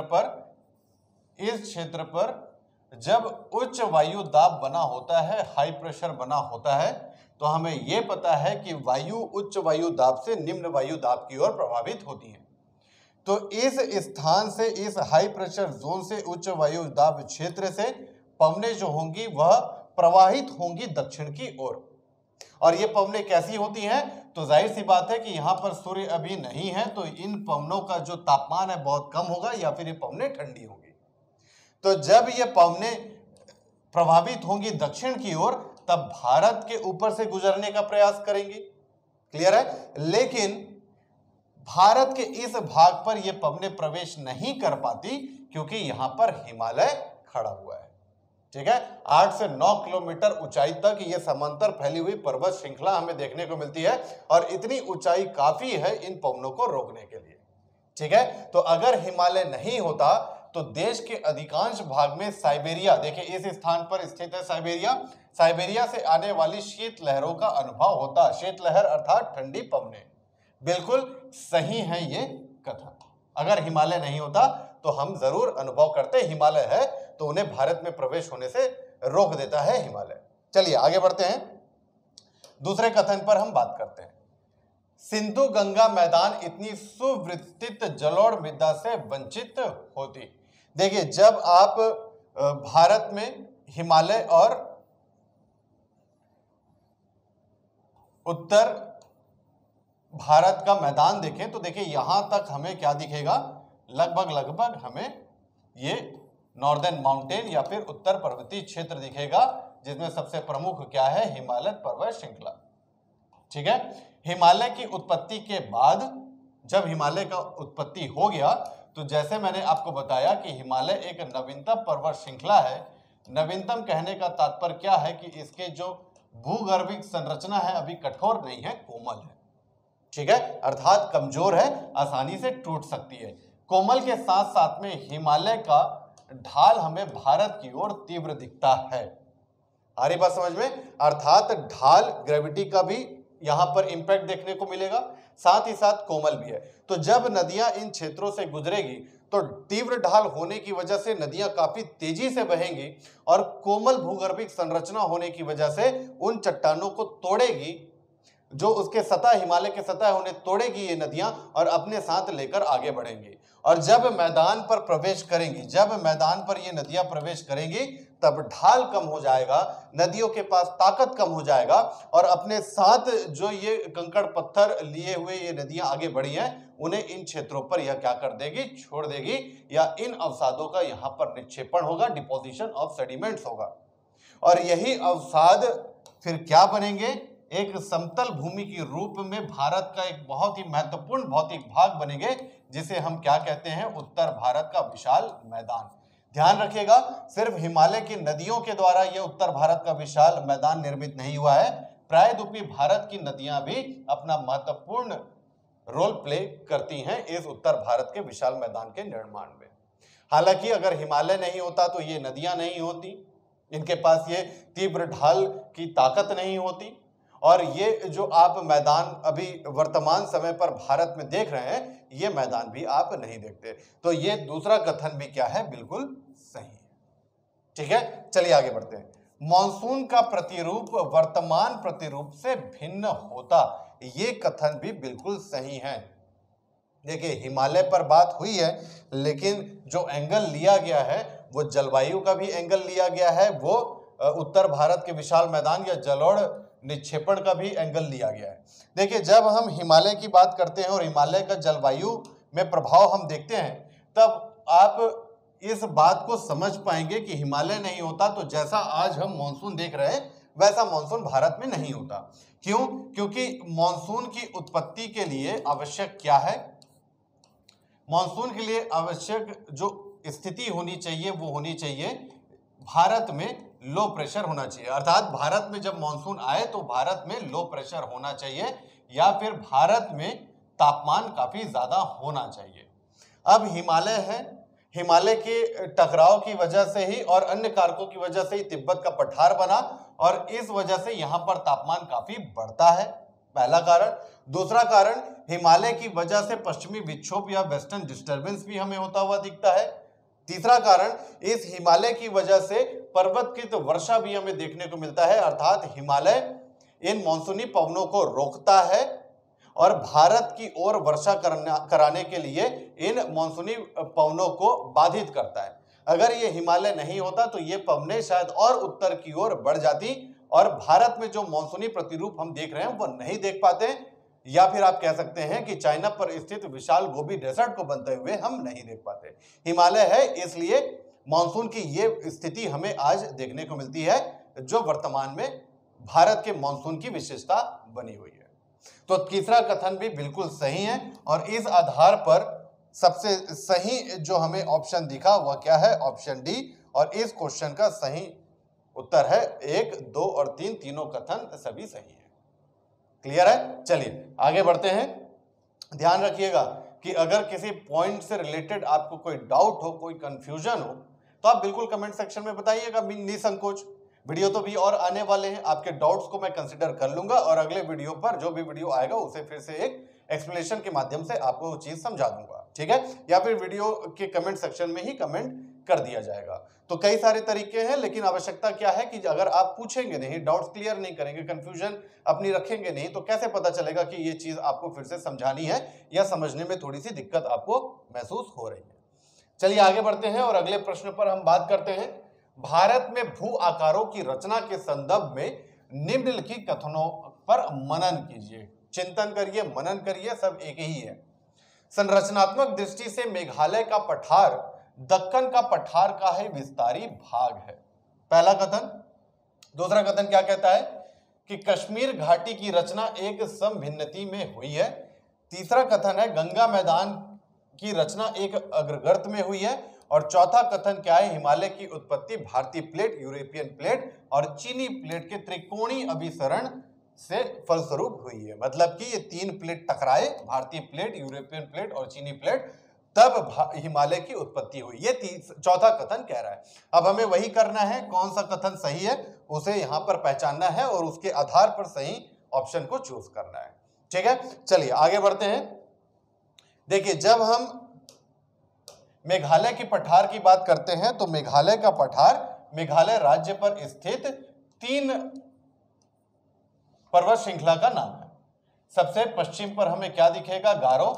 क्षेत्र पर जब उच्च वायु दाब बना होता है, हाई प्रेशर बना होता है, तो हमें यह पता है कि वायु उच्च वायु दाब से निम्न वायु दाब की ओर प्रभावित होती है। तो इस स्थान से, इस हाई प्रेशर जोन से, उच्च वायु दाब क्षेत्र से पवनें जो होंगी वह प्रवाहित होंगी दक्षिण की ओर। और ये पवनें कैसी होती हैं? तो जाहिर सी बात है कि यहाँ पर सूर्य अभी नहीं है, तो इन पवनों का जो तापमान है बहुत कम होगा, या फिर ये पवनें ठंडी होंगी। तो जब ये पवनें प्रभावित होंगी दक्षिण की ओर, तब भारत के ऊपर से गुजरने का प्रयास करेंगी। क्लियर है? लेकिन भारत के इस भाग पर ये पवनें प्रवेश नहीं कर पाती, क्योंकि यहां पर हिमालय खड़ा हुआ है। ठीक है, 8 से 9 किलोमीटर ऊंचाई तक ये समांतर फैली हुई पर्वत श्रृंखला हमें देखने को मिलती है, और इतनी ऊंचाई काफी है इन पवनों को रोकने के लिए। ठीक है, तो अगर हिमालय नहीं होता तो देश के अधिकांश भाग में साइबेरिया, देखिए इस स्थान पर स्थित है साइबेरिया से आने वाली शीत लहरों का अनुभव होता। शीत लहर अर्थात ठंडी पवनें। बिल्कुल सही है ये कथन। अगर हिमालय नहीं होता तो हम जरूर अनुभव करते। हिमालय है तो उन्हें भारत में प्रवेश होने से रोक देता है हिमालय। चलिए आगे बढ़ते हैं, दूसरे कथन पर हम बात करते हैं। सिंधु गंगा मैदान इतनी सुविस्तृत जलोढ़ मृदा से वंचित होती। देखिए, जब आप भारत में हिमालय और उत्तर भारत का मैदान देखें तो देखिए यहां तक हमें क्या दिखेगा, लगभग हमें ये नॉर्दर्न माउंटेन या फिर उत्तर पर्वतीय क्षेत्र दिखेगा, जिसमें सबसे प्रमुख क्या है, हिमालय पर्वत श्रृंखला। ठीक है, हिमालय की उत्पत्ति के बाद, जब हिमालय का उत्पत्ति हो गया, तो जैसे मैंने आपको बताया कि हिमालय एक नवीनतम पर्वत श्रृंखला है। नवीनतम कहने का तात्पर्य क्या है कि इसके जो भूगर्भिक संरचना है अभी कठोर नहीं है, कोमल है। ठीक है, अर्थात कमजोर है, आसानी से टूट सकती है। कोमल के साथ साथ में हिमालय का ढाल हमें भारत की ओर तीव्र दिखता है। आ रही बात समझ में? अर्थात ढाल, ग्रेविटी का भी यहां पर इंपैक्ट देखने को मिलेगा, साथ ही साथ कोमल भी है। तो जब नदियां इन क्षेत्रों से गुजरेगी तो तीव्र ढाल होने की वजह से नदियां काफी तेजी से बहेंगी, और कोमल भूगर्भिक संरचना होने की वजह से उन चट्टानों को तोड़ेगी, जो उसके सतह, हिमालय के सतह उन्हें तोड़ेगी ये नदियां, और अपने साथ लेकर आगे बढ़ेंगी। और जब मैदान पर प्रवेश करेंगी, जब मैदान पर ये नदियां प्रवेश करेंगी, तब ढाल कम हो जाएगा, नदियों के पास ताकत कम हो जाएगा, और अपने साथ जो ये कंकड़ पत्थर लिए हुए ये नदियां आगे बढ़ी हैं, उन्हें इन क्षेत्रों पर यह क्या कर देगी, छोड़ देगी, या इन अवसादों का यहां पर निक्षेपण होगा, डिपोजिशन ऑफ सेडिमेंट्स होगा। और यही अवसाद फिर क्या बनेंगे, एक समतल भूमि के रूप में भारत का एक बहुत ही महत्वपूर्ण भौतिक भाग बनेंगे, जिसे हम क्या कहते हैं, उत्तर भारत का विशाल मैदान। ध्यान रखिएगा, सिर्फ हिमालय की नदियों के द्वारा यह उत्तर भारत का विशाल मैदान निर्मित नहीं हुआ है, प्रायद्वीपीय भारत की नदियां भी अपना महत्वपूर्ण रोल प्ले करती हैं इस उत्तर भारत के विशाल मैदान के निर्माण में। हालांकि अगर हिमालय नहीं होता तो ये नदियां नहीं होती, इनके पास ये तीव्र ढाल की ताकत नहीं होती, और ये जो आप मैदान अभी वर्तमान समय पर भारत में देख रहे हैं, ये मैदान भी आप नहीं देखते। तो ये दूसरा कथन भी क्या है, बिल्कुल सही है। ठीक है, चलिए आगे बढ़ते हैं। मॉनसून का प्रतिरूप वर्तमान प्रतिरूप से भिन्न होता, ये कथन भी बिल्कुल सही है। देखिए, हिमालय पर बात हुई है, लेकिन जो एंगल लिया गया है वो जलवायु का भी एंगल लिया गया है, वो उत्तर भारत के विशाल मैदान या जलोढ़ निक्षेपण का भी एंगल लिया गया है। देखिए, जब हम हिमालय की बात करते हैं और हिमालय का जलवायु में प्रभाव हम देखते हैं, तब आप इस बात को समझ पाएंगे कि हिमालय नहीं होता तो जैसा आज हम मॉनसून देख रहे हैं वैसा मानसून भारत में नहीं होता। क्यों? क्योंकि मानसून की उत्पत्ति के लिए आवश्यक क्या है? मानसून के लिए आवश्यक जो स्थिति होनी चाहिए वो होनी चाहिए भारत में लो प्रेशर होना चाहिए। अर्थात भारत में जब मानसून आए तो भारत में लो प्रेशर होना चाहिए या फिर भारत में तापमान काफी ज्यादा होना चाहिए। अब हिमालय है, हिमालय के टकराव की वजह से ही और अन्य कारकों की वजह से ही तिब्बत का पठार बना और इस वजह से यहां पर तापमान काफी बढ़ता है, पहला कारण। दूसरा कारण, हिमालय की वजह से पश्चिमी विक्षोभ या वेस्टर्न डिस्टर्बेंस भी हमें होता हुआ दिखता है। तीसरा कारण, इस हिमालय की वजह से पर्वतकृत वर्षा भी हमें देखने को मिलता है, अर्थात हिमालय इन मानसूनी पवनों को रोकता है और भारत की ओर वर्षा कराने के लिए इन मानसूनी पवनों को बाधित करता है। अगर ये हिमालय नहीं होता तो ये पवनें शायद और उत्तर की ओर बढ़ जाती और भारत में जो मानसूनी प्रतिरूप हम देख रहे हैं वो नहीं देख पाते, या फिर आप कह सकते हैं कि चाइना पर स्थित विशाल गोबी डेजर्ट को बनते हुए हम नहीं देख पाते। हिमालय है इसलिए मानसून की ये स्थिति हमें आज देखने को मिलती है जो वर्तमान में भारत के मानसून की विशेषता बनी हुई है। तो तीसरा कथन भी बिल्कुल सही है और इस आधार पर सबसे सही जो हमें ऑप्शन दिखा वह क्या है? Option D. और इस क्वेश्चन का सही उत्तर है 1, 2 और 3, तीनों कथन सभी सही है। क्लियर है? चलिए आगे बढ़ते हैं। ध्यान रखिएगा कि अगर किसी पॉइंट से रिलेटेड आपको कोई डाउट हो, कोई कंफ्यूजन हो तो आप बिल्कुल कमेंट सेक्शन में बताइएगा निसंकोच। वीडियो तो भी और आने वाले हैं, आपके डाउट्स को मैं कंसिडर कर लूंगा और अगले वीडियो पर जो भी वीडियो आएगा उसे फिर से एक एक्सप्लेनेशन के माध्यम से आपको वो चीज समझा दूंगा, ठीक है? या फिर वीडियो के कमेंट सेक्शन में ही कमेंट कर दिया जाएगा। तो कई सारे तरीके हैं, लेकिन आवश्यकता क्या है कि अगर आप पूछेंगे नहीं, डाउट्स क्लियर नहीं करेंगे, कंफ्यूजन अपनी रखेंगे नहीं, तो कैसे पता चलेगा कि ये चीज आपको फिर से समझानी है या समझने में थोड़ी सी दिक्कत आपको महसूस हो रही है। चलिए आगे बढ़ते हैं और अगले प्रश्न पर हम बात करते हैं। भारत में भू आकारों की रचना के संदर्भ में निम्नलिखित कथनों पर मनन कीजिए। चिंतन करिए, मनन करिए, सब एक ही है। संरचनात्मक दृष्टि से मेघालय का पठार दक्कन का पठार का ही विस्तारी भाग है, पहला कथन। दूसरा कथन क्या कहता है कि कश्मीर घाटी की रचना एक समभिन्नति में हुई है। तीसरा कथन है गंगा मैदान की रचना एक अग्रगर्त में हुई है। और चौथा कथन क्या है? हिमालय की उत्पत्ति भारतीय प्लेट, यूरोपियन प्लेट और चीनी प्लेट के त्रिकोणीय अभिसरण से फलस्वरूप हुई है। मतलब कि ये तीन प्लेट टकराए, भारतीय प्लेट, यूरोपियन प्लेट और चीनी प्लेट, तब हिमालय की उत्पत्ति हुई। ये चौथा कथन कह रहा है। अब हमें वही करना है, कौन सा कथन सही है उसे यहां पर पहचानना है और उसके आधार पर सही ऑप्शन को चूज करना है, ठीक है? चलिए आगे बढ़ते हैं। देखिए, जब हम मेघालय के पठार की बात करते हैं तो मेघालय का पठार मेघालय राज्य पर स्थित 3 पर्वत श्रृंखला का नाम है। सबसे पश्चिम पर हमें क्या दिखेगा? गारो।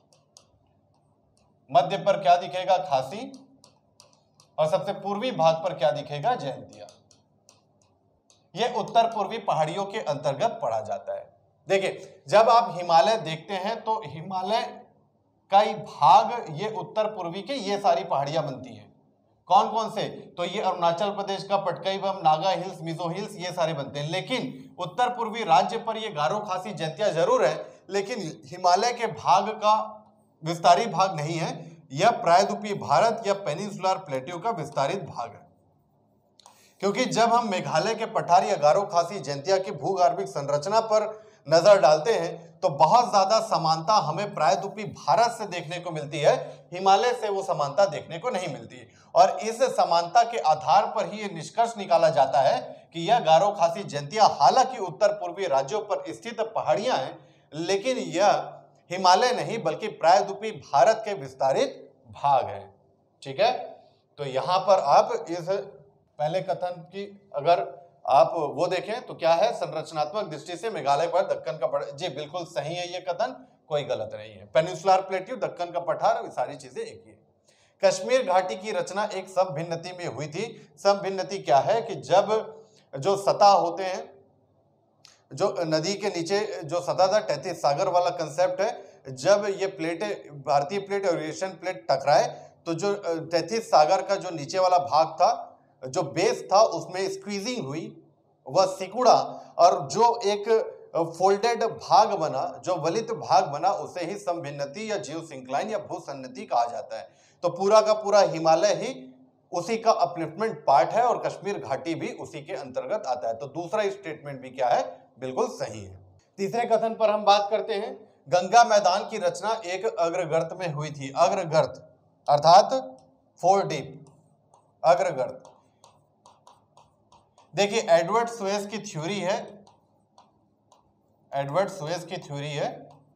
मध्य पर क्या दिखेगा? खासी। और सबसे पूर्वी भाग पर क्या दिखेगा? जयंतिया। यह उत्तर पूर्वी पहाड़ियों के अंतर्गत पड़ा जाता है। देखिए, जब आप हिमालय देखते हैं तो हिमालय का ही भाग ये उत्तर पूर्वी के ये सारी पहाड़ियां बनती हैं। कौन कौन से? तो ये अरुणाचल प्रदेश का पटकाई बम, नागा हिल्स, मिजो हिल्स, ये सारे बनते हैं। लेकिन उत्तर पूर्वी राज्य पर ये गारो, खासी, जैंतिया जरूर है, लेकिन हिमालय के भाग का विस्तारी भाग नहीं है। यह प्रायद्वीपीय भारत या पेनिनसुलर प्लेट्यू का विस्तारित भाग है। क्योंकि जब हम मेघालय के पठार या गारो, खासी, जैंतिया की भूगर्भिक संरचना पर नजर डालते हैं तो बहुत ज्यादा समानता हमें प्रायद्वीपीय भारत से देखने को मिलती है, हिमालय से वो समानता देखने को नहीं मिलती। और इस समानता के आधार पर ही ये निष्कर्ष निकाला जाता है कि यह गारो, खासी, जैंतिया हालांकि उत्तर पूर्वी राज्यों पर स्थित पहाड़ियां हैं, लेकिन यह हिमालय नहीं बल्कि प्रायद्वीपीय भारत के विस्तारित भाग है, ठीक है? तो यहां पर आप इस पहले कथन की अगर आप वो देखें तो क्या है? संरचनात्मक दृष्टि से मेघालय पर दक्कन का पठार, जी बिल्कुल सही है, ये कथन कोई गलत नहीं है। पेनिनसुलर प्लेट्यू, दक्कन का पठार, ये सारी चीजें एक ही है। कश्मीर घाटी की रचना एक समभिन्नति में हुई थी। समभिन्नति क्या है कि जब जो सतह होते हैं, जो नदी के नीचे जो सतह था, 33 सागर वाला कंसेप्ट है, जब ये प्लेटें, भारतीय प्लेट और यूरेशियन प्लेट टकराए तो जो 33 सागर का जो नीचे वाला भाग था, जो बेस था, उसमें स्क्वीजिंग हुई, वह सिकुड़ा और जो एक फोल्डेड भाग बना, जो वलित भाग बना, उसे ही समभिन्नति या जियोसिंक्लाइन या भूसन्नति कहा जाता है। तो पूरा का पूरा हिमालय ही उसी का अपलिफ्टमेंट पार्ट है और कश्मीर घाटी भी उसी के अंतर्गत आता है। तो दूसरा स्टेटमेंट भी क्या है, बिल्कुल सही है। तीसरे कथन पर हम बात करते हैं। गंगा मैदान की रचना एक अग्रगर्त में हुई थी। अग्रगर्त अर्थात फोर डीप, अग्रगर्त। देखिए एडवर्ड सुएज की थ्योरी है, एडवर्ड सुएज की थ्योरी है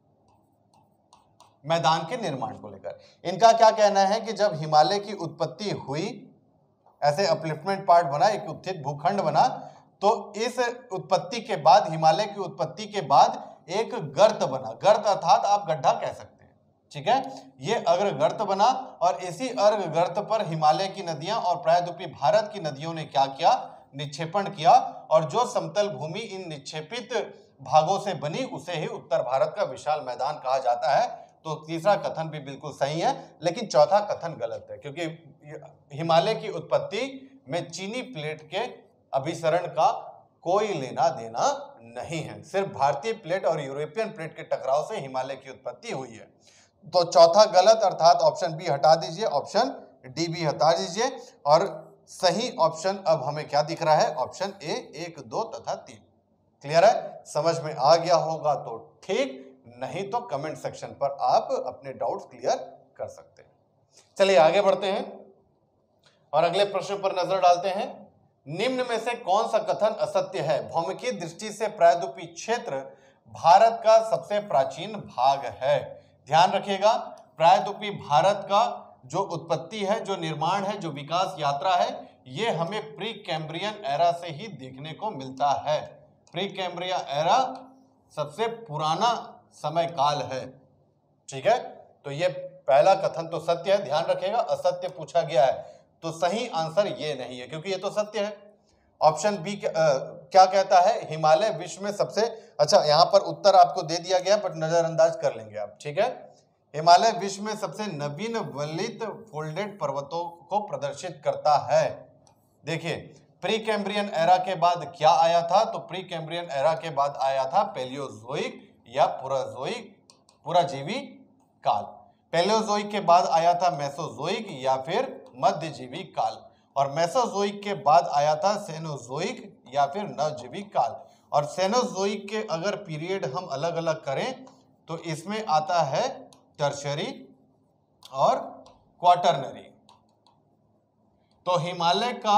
मैदान के निर्माण को लेकर। इनका क्या कहना है कि जब हिमालय की उत्पत्ति हुई, ऐसे अपलिफ्टमेंट पार्ट बना, एक उत्थित भूखंड बना, तो इस उत्पत्ति के बाद, हिमालय की उत्पत्ति के बाद एक गर्त बना। गर्त अर्थात आप गड्ढा कह सकते हैं, ठीक है। ये अग्रगर्त बना और इसी अग्रगर्त पर हिमालय की नदियां और प्रायद्वीपीय भारत की नदियों ने क्या किया, निक्षेपण किया, और जो समतल भूमि इन निक्षेपित भागों से बनी उसे ही उत्तर भारत का विशाल मैदान कहा जाता है। तो तीसरा कथन भी बिल्कुल सही है, लेकिन चौथा कथन गलत है, क्योंकि हिमालय की उत्पत्ति में चीनी प्लेट के अभिसरण का कोई लेना देना नहीं है। सिर्फ भारतीय प्लेट और यूरोपियन प्लेट के टकराव से हिमालय की उत्पत्ति हुई है। तो चौथा गलत, अर्थात ऑप्शन बी हटा दीजिए, ऑप्शन डी भी हटा दीजिए, और सही ऑप्शन अब हमें क्या दिख रहा है, ऑप्शन ए 1, 2 तथा 3। क्लियर है? समझ में आ गया होगा तो ठीक, नहीं तो कमेंट सेक्शन पर आप अपने डाउट्स क्लियर कर सकते हैं। चलिए आगे बढ़ते हैं और अगले प्रश्न पर नजर डालते हैं। निम्न में से कौन सा कथन असत्य है? भौमिकीय दृष्टि से प्रायद्वीपीय क्षेत्र भारत का सबसे प्राचीन भाग है। ध्यान रखिएगा, प्रायद्वीपीय भारत का जो उत्पत्ति है, जो निर्माण है, जो विकास यात्रा है, ये हमें प्री कैम्ब्रियन एरा से ही देखने को मिलता है। प्री कैम्ब्रियन एरा सबसे पुराना समय काल है, ठीक है। तो ये पहला कथन तो सत्य है, ध्यान रखिएगा। असत्य पूछा गया है तो सही आंसर ये नहीं है, क्योंकि ये तो सत्य है। ऑप्शन बी क्या कहता है, हिमालय विश्व में सबसे, अच्छा यहाँ पर उत्तर आपको दे दिया गया बट नजरअंदाज कर लेंगे आप, ठीक है। हिमालय विश्व में सबसे नवीन वलित फोल्डेड पर्वतों को प्रदर्शित करता है। देखिए प्री कैम्ब्रियन एरा के बाद क्या आया था, तो प्री कैम्ब्रियन एरा के बाद आया था पैलियोजोइक या पुराजीवी काल। पैलियोजोइक के बाद आया था मेसोजोइक या फिर मध्यजीवी काल, और मेसोजोइक के बाद आया था सेनोजोइक या फिर नवजीवी काल। और सेनोजोइक के अगर पीरियड हम अलग अलग करें तो इसमें आता है टर्शरी और क्वाटरनरी। तो हिमालय का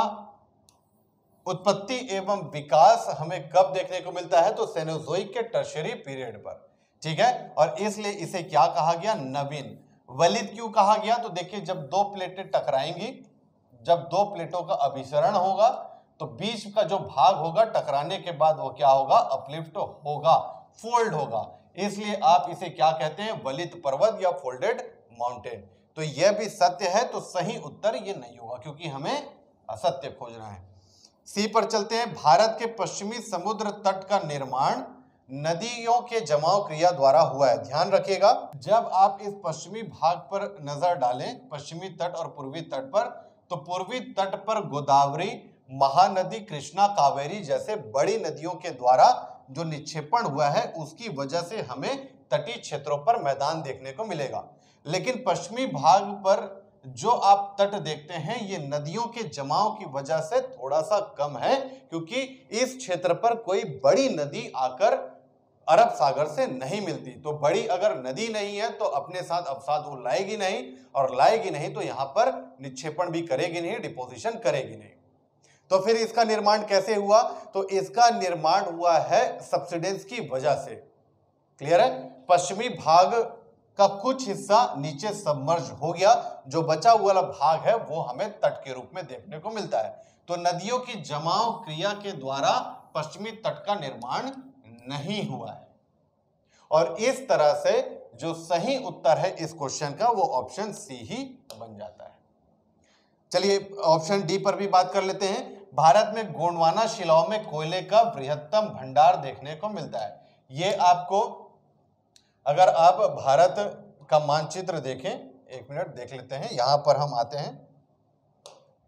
उत्पत्ति एवं विकास हमें कब देखने को मिलता है, तो सेनोजोइक के टर्शरी पीरियड पर, ठीक है। और इसलिए इसे क्या कहा गया, नवीन। वलित क्यों कहा गया, तो देखिए जब दो प्लेटें टकराएंगी, जब दो प्लेटों का अभिसरण होगा तो बीच का जो भाग होगा टकराने के बाद वो क्या होगा, अपलिफ्ट होगा, फोल्ड होगा। इसलिए आप इसे क्या कहते हैं, वलित पर्वत या फोल्डेड माउंटेन। तो यह भी सत्य है, तो सही उत्तर ये नहीं होगा, क्योंकि हमें असत्य खोजना है। सी पर चलते हैं। भारत के पश्चिमी समुद्र तट का निर्माण नदियों के जमाव क्रिया द्वारा हुआ है। ध्यान रखिएगा, जब आप इस पश्चिमी भाग पर नजर डालें, पश्चिमी तट और पूर्वी तट पर, तो पूर्वी तट पर गोदावरी, महानदी, कृष्णा, कावेरी जैसे बड़ी नदियों के द्वारा जो निक्षेपण हुआ है उसकी वजह से हमें तटीय क्षेत्रों पर मैदान देखने को मिलेगा। लेकिन पश्चिमी भाग पर जो आप तट देखते हैं ये नदियों के जमाव की वजह से थोड़ा सा कम है, क्योंकि इस क्षेत्र पर कोई बड़ी नदी आकर अरब सागर से नहीं मिलती। तो बड़ी अगर नदी नहीं है तो अपने साथ अवसाद वो लाएगी नहीं, और लाएगी नहीं तो यहाँ पर निक्षेपण भी करेगी नहीं, डिपोजिशन करेगी नहीं। तो फिर इसका निर्माण कैसे हुआ, तो इसका निर्माण हुआ है सब्सिडेंस की वजह से। क्लियर है? पश्चिमी भाग का कुछ हिस्सा नीचे सबमर्ज हो गया, जो बचा हुआ भाग है वो हमें तट के रूप में देखने को मिलता है। तो नदियों की जमाव क्रिया के द्वारा पश्चिमी तट का निर्माण नहीं हुआ है। और इस तरह से जो सही उत्तर है इस क्वेश्चन का वो ऑप्शन सी ही बन जाता है। चलिए ऑप्शन डी पर भी बात कर लेते हैं। भारत में गोंडवाना शिलाओं में कोयले का बृहत्तम भंडार देखने को मिलता है। ये आपको, अगर आप भारत का मानचित्र देखें, एक मिनट देख लेते हैं, यहां पर हम आते हैं।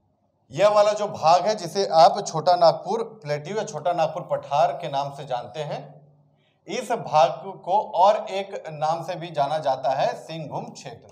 यह वाला जो भाग है जिसे आप छोटा नागपुर प्लेट्यू या छोटा नागपुर पठार के नाम से जानते हैं, इस भाग को और एक नाम से भी जाना जाता है सिंहभूम क्षेत्र।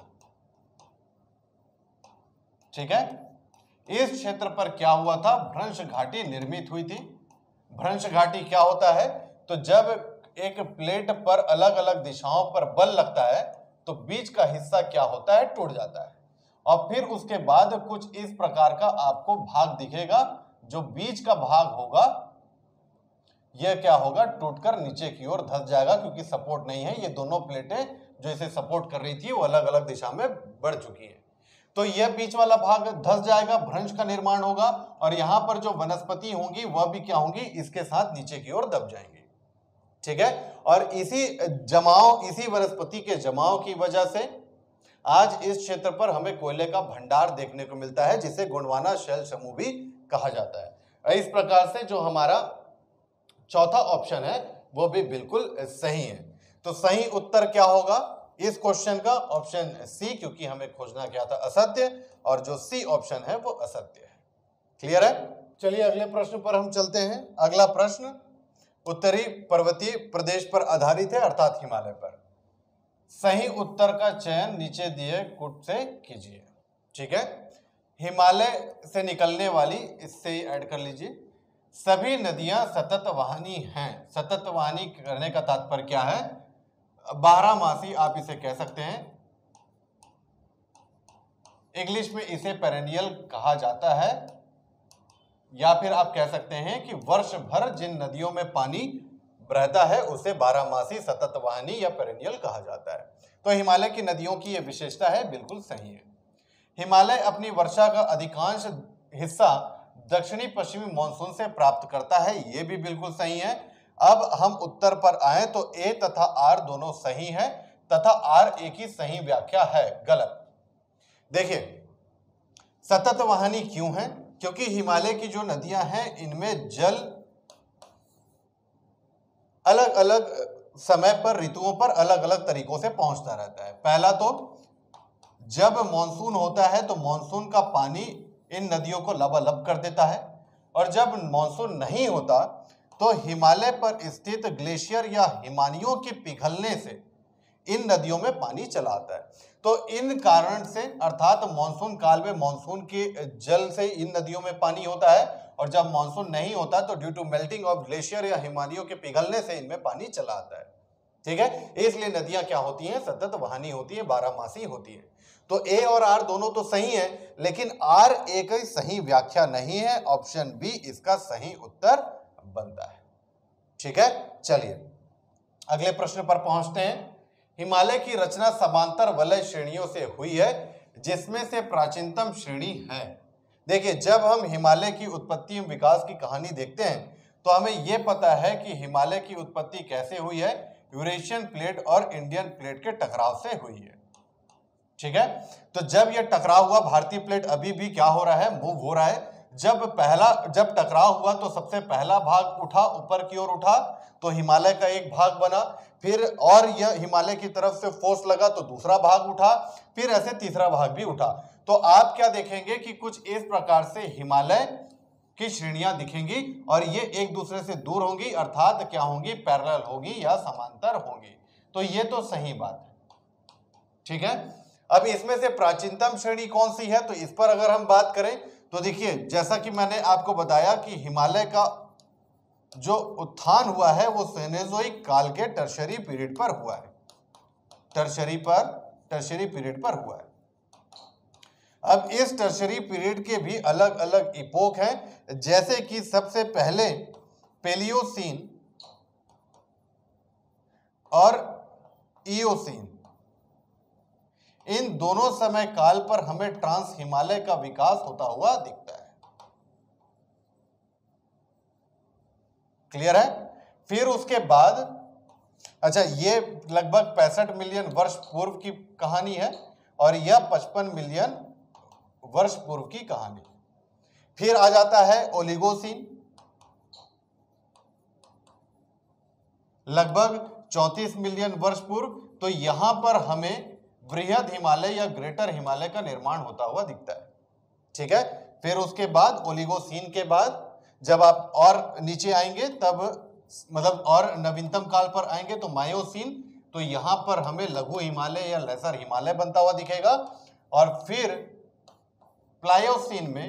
ठीक है, इस क्षेत्र पर क्या हुआ था, भ्रंश घाटी निर्मित हुई थी। भ्रंश घाटी क्या होता है, तो जब एक प्लेट पर अलग अलग दिशाओं पर बल लगता है तो बीच का हिस्सा क्या होता है, टूट जाता है और फिर उसके बाद कुछ इस प्रकार का आपको भाग दिखेगा। जो बीच का भाग होगा यह क्या होगा, टूटकर नीचे की ओर धंस जाएगा क्योंकि सपोर्ट नहीं है। ये दोनों प्लेटें जो इसे सपोर्ट कर रही थी वो अलग अलग दिशा में बढ़ चुकी है, तो यह बीच वाला भाग धंस जाएगा, भ्रंश का निर्माण होगा और यहां पर जो वनस्पति होंगी वह भी क्या होंगी, इसके साथ नीचे की ओर दब जाएंगी। ठीक है, और इसी वनस्पति के जमाव की वजह से आज इस क्षेत्र पर हमें कोयले का भंडार देखने को मिलता है जिसे गोंडवाना शैल समूह भी कहा जाता है। इस प्रकार से जो हमारा चौथा ऑप्शन है वो भी बिल्कुल सही है। तो सही उत्तर क्या होगा इस क्वेश्चन का, ऑप्शन सी, क्योंकि हमें खोजना क्या था, असत्य, और जो सी ऑप्शन है वो असत्य है। क्लियर है। चलिए अगले प्रश्न पर हम चलते हैं। अगला प्रश्न उत्तरी पर्वतीय प्रदेश पर आधारित है अर्थात हिमालय पर। सही उत्तर का चयन नीचे दिए कुट से कीजिए। ठीक है, हिमालय से निकलने वाली, इससे ऐड कर लीजिए, सभी नदियां सतत वाहिनी हैं। सतत वाहिनी करने का तात्पर्य क्या है, 12 मासी आप इसे कह सकते हैं। इंग्लिश में इसे पेरेनियल कहा जाता है, या फिर आप कह सकते हैं कि वर्ष भर जिन नदियों में पानी बहता है उसे 12 मासी सतत वाहिनी या पेरेनियल कहा जाता है। तो हिमालय की नदियों की यह विशेषता है, बिल्कुल सही है। हिमालय अपनी वर्षा का अधिकांश हिस्सा दक्षिणी पश्चिमी मानसून से प्राप्त करता है, यह भी बिल्कुल सही है। अब हम उत्तर पर आए तो ए तथा आर दोनों सही है तथा आर ए की सही व्याख्या है गलत। देखिए सतत वाहिनी क्यों है, क्योंकि हिमालय की जो नदियां हैं इनमें जल अलग अलग समय पर, ऋतुओं पर अलग अलग तरीकों से पहुंचता रहता है। पहला तो जब मानसून होता है तो मानसून का पानी इन नदियों को लबालब कर देता है, और जब मानसून नहीं होता तो हिमालय पर स्थित ग्लेशियर या हिमानियों के पिघलने से इन नदियों में पानी चला आता है। तो इन कारण से अर्थात मानसून काल में मानसून के जल से इन नदियों में पानी होता है, और जब मानसून नहीं होता तो due to melting of glacier या हिमानियों के पिघलने से इनमें पानी चला आता है। ठीक है, इसलिए नदियां क्या होती हैं, सतत वाहिनी होती है, 12 मासी होती है। तो ए और आर दोनों तो सही है, लेकिन आर ए की सही व्याख्या नहीं है। ऑप्शन बी इसका सही उत्तर बनता है। ठीक है, चलिए अगले प्रश्न पर पहुंचते हैं। हिमालय की रचना समांतर वलय श्रेणियों से हुई है जिसमें से प्राचीनतम श्रेणी है। देखिए जब हम हिमालय की उत्पत्ति एवं विकास की कहानी देखते हैं तो हमें यह पता है कि हिमालय की उत्पत्ति कैसे हुई है, यूरेशियन प्लेट और इंडियन प्लेट के टकराव से हुई है। ठीक है, तो जब यह टकराव हुआ, भारतीय प्लेट अभी भी क्या हो रहा है, मूव हो रहा है। जब टकराव हुआ तो सबसे पहला भाग उठा, ऊपर की ओर उठा तो हिमालय का एक भाग बना, फिर और यह हिमालय की तरफ से फोर्स लगा तो दूसरा भाग उठा, फिर ऐसे तीसरा भाग भी उठा। तो आप क्या देखेंगे कि कुछ इस प्रकार से हिमालय की श्रेणियां दिखेंगी और ये एक दूसरे से दूर होंगी, अर्थात क्या होंगी, पैरेलल होगी या समांतर होंगी। तो ये तो सही बात है। ठीक है, अब इसमें से प्राचीनतम श्रेणी कौन सी है, तो इस पर अगर हम बात करें तो देखिए जैसा कि मैंने आपको बताया कि हिमालय का जो उत्थान हुआ है वो सेनेजोइक काल के टर्शरी पीरियड पर हुआ है। टर्शरी पीरियड पर हुआ है। अब इस टर्शरी पीरियड के भी अलग अलग इपोक हैं, जैसे कि सबसे पहले पेलियोसीन और इयोसीन। इन दोनों समय काल पर हमें ट्रांस हिमालय का विकास होता हुआ दिखता है। क्लियर है। फिर उसके बाद अच्छा, ये लगभग 65 मिलियन वर्ष पूर्व की कहानी है और यह 55 मिलियन वर्ष पूर्व की कहानी। फिर आ जाता है ओलिगोसीन, लगभग 34 मिलियन वर्ष पूर्व। तो यहां पर हमें बृहद हिमालय या ग्रेटर हिमालय का निर्माण होता हुआ दिखता है। ठीक है। फिर उसके बाद ओलिगोसीन के बाद जब आप और नीचे आएंगे तब मतलब और नवीनतम काल पर आएंगे तो मायोसीन, तो यहां पर हमें लघु हिमालय या लेसर हिमालय बनता हुआ दिखेगा। और फिर प्लायोसीन में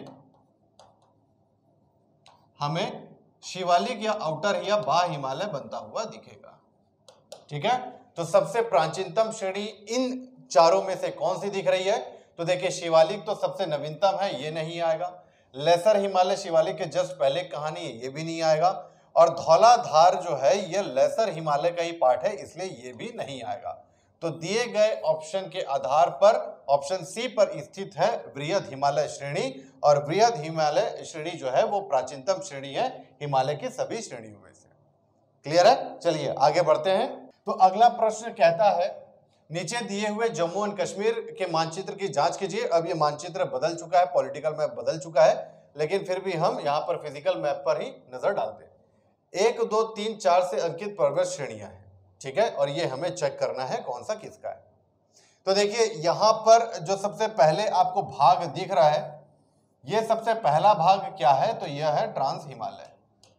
हमें शिवालिक या आउटर या बाह्य हिमालय बनता हुआ दिखेगा। ठीक है, तो सबसे प्राचीनतम श्रेणी इन चारों में से कौन सी दिख रही है? तो देखिए शिवालिक तो सबसे नवीनतम है, ये नहीं आएगा। लेसर हिमालय शिवालिक के जस्ट पहले कहानी है, ये भी नहीं आएगा। और धौलाधार जो है ये लेसर हिमालय का ही पार्ट है, इसलिए ये भी नहीं आएगा। तो दिए गए ऑप्शन के आधार पर ऑप्शन सी पर स्थित है वृहद हिमालय श्रेणी, और वृहद हिमालय श्रेणी जो है वो प्राचीनतम श्रेणी है हिमालय की सभी श्रेणियों में से। क्लियर है? चलिए आगे बढ़ते हैं। तो अगला प्रश्न कहता है नीचे दिए हुए जम्मू एंड कश्मीर के मानचित्र की जांच कीजिए। अब ये मानचित्र बदल चुका है, पॉलिटिकल मैप बदल चुका है, लेकिन फिर भी हम यहाँ पर फिजिकल मैप पर ही नजर डालते हैं। 1, 2, 3, 4 से अंकित पर्वत श्रेणियां हैं, ठीक है, और ये हमें चेक करना है कौन सा किसका है। तो देखिए यहाँ पर जो सबसे पहले आपको भाग दिख रहा है, ये सबसे पहला भाग क्या है? तो यह है ट्रांस हिमालय।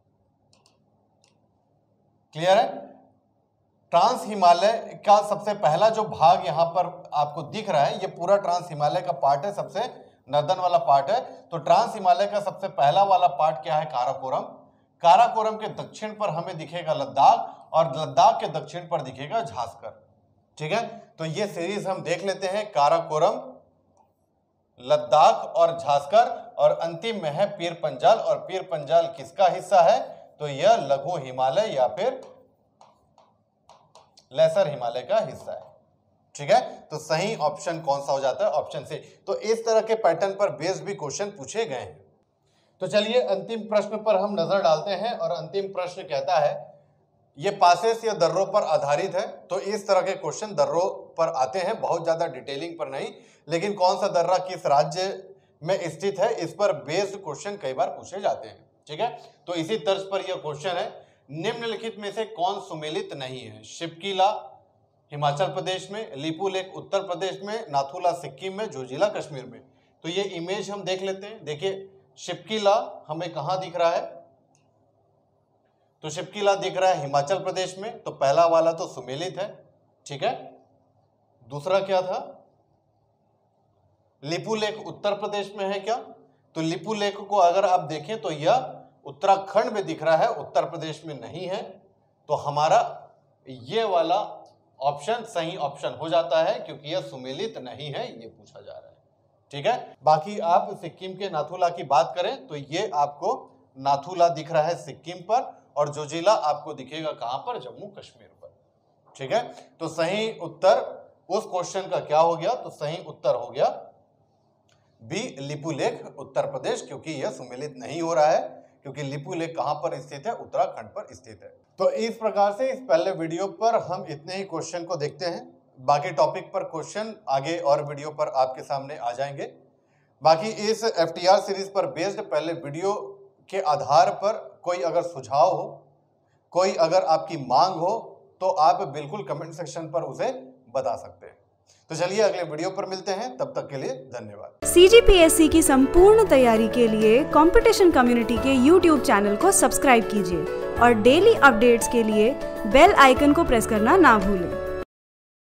क्लियर है? ट्रांस हिमालय का सबसे पहला जो भाग यहाँ पर आपको दिख रहा है, ये पूरा ट्रांस हिमालय का पार्ट है, सबसे नर्दन वाला पार्ट है। तो ट्रांस हिमालय का सबसे पहला वाला पार्ट क्या है? काराकोरम। काराकोरम के दक्षिण पर हमें दिखेगा लद्दाख, और लद्दाख के दक्षिण पर दिखेगा झांसकर। ठीक है, तो ये सीरीज हम देख लेते हैं, काराकोरम, लद्दाख और झांसकर, और अंतिम में है पीर पंजाल। और पीर पंजाल किसका हिस्सा है? तो यह लघु हिमालय या फिर लेसर हिमालय का हिस्सा है। ठीक है, तो सही ऑप्शन कौन सा हो जाता है? Option C. तो इस तरह के पैटर्न पर बेस्ड भी क्वेश्चन पूछे गए हैं। तो चलिए अंतिम प्रश्न पर हम नजर डालते हैं, और अंतिम प्रश्न कहता है ये पासेस या दर्रों पर आधारित है। तो इस तरह के क्वेश्चन दर्रों पर आते हैं, बहुत ज्यादा डिटेलिंग पर नहीं, लेकिन कौन सा दर्रा किस राज्य में स्थित है इस पर बेस्ड क्वेश्चन कई बार पूछे जाते हैं। ठीक है, तो इसी तर्ज पर यह क्वेश्चन है, निम्नलिखित में से कौन सुमेलित नहीं है? शिवकीला हिमाचल प्रदेश में, लिपुलेख उत्तर प्रदेश में, नाथुला सिक्किम में, जोजिला कश्मीर में। तो ये इमेज हम देख लेते हैं। देखिए शिवकीला हमें कहाँ दिख रहा है? तो शिवकीला दिख रहा है हिमाचल प्रदेश में, तो पहला वाला तो सुमेलित है। ठीक है, दूसरा क्या था? लिपुलेख उत्तर प्रदेश में है क्या? तो लिपुलेख को अगर आप देखें तो यह उत्तराखंड में दिख रहा है, उत्तर प्रदेश में नहीं है। तो हमारा ये वाला ऑप्शन सही ऑप्शन हो जाता है, क्योंकि यह सुमेलित नहीं है, ये पूछा जा रहा है। ठीक है, बाकी आप सिक्किम के नाथुला की बात करें तो ये आपको नाथुला दिख रहा है सिक्किम पर, और जोजिला आपको दिखेगा कहां पर? जम्मू कश्मीर पर। ठीक है, तो सही उत्तर उस क्वेश्चन का क्या हो गया? तो सही उत्तर हो गया बी, लिपुलेख उत्तर प्रदेश, क्योंकि यह सुमेलित नहीं हो रहा है, क्योंकि लिपुलेख कहां पर स्थित है? उत्तराखंड पर स्थित है। तो इस प्रकार से इस पहले वीडियो पर हम इतने ही क्वेश्चन को देखते हैं। बाकी टॉपिक पर क्वेश्चन आगे और वीडियो पर आपके सामने आ जाएंगे। बाकी इस FTR सीरीज पर बेस्ड पहले वीडियो के आधार पर कोई अगर सुझाव हो, कोई अगर आपकी मांग हो, तो आप बिल्कुल कमेंट सेक्शन पर उसे बता सकते हैं। तो चलिए अगले वीडियो पर मिलते हैं, तब तक के लिए धन्यवाद। CGPSC की संपूर्ण तैयारी के लिए कंपटीशन कम्युनिटी के YouTube चैनल को सब्सक्राइब कीजिए, और डेली अपडेट्स के लिए बेल आइकन को प्रेस करना ना भूलें।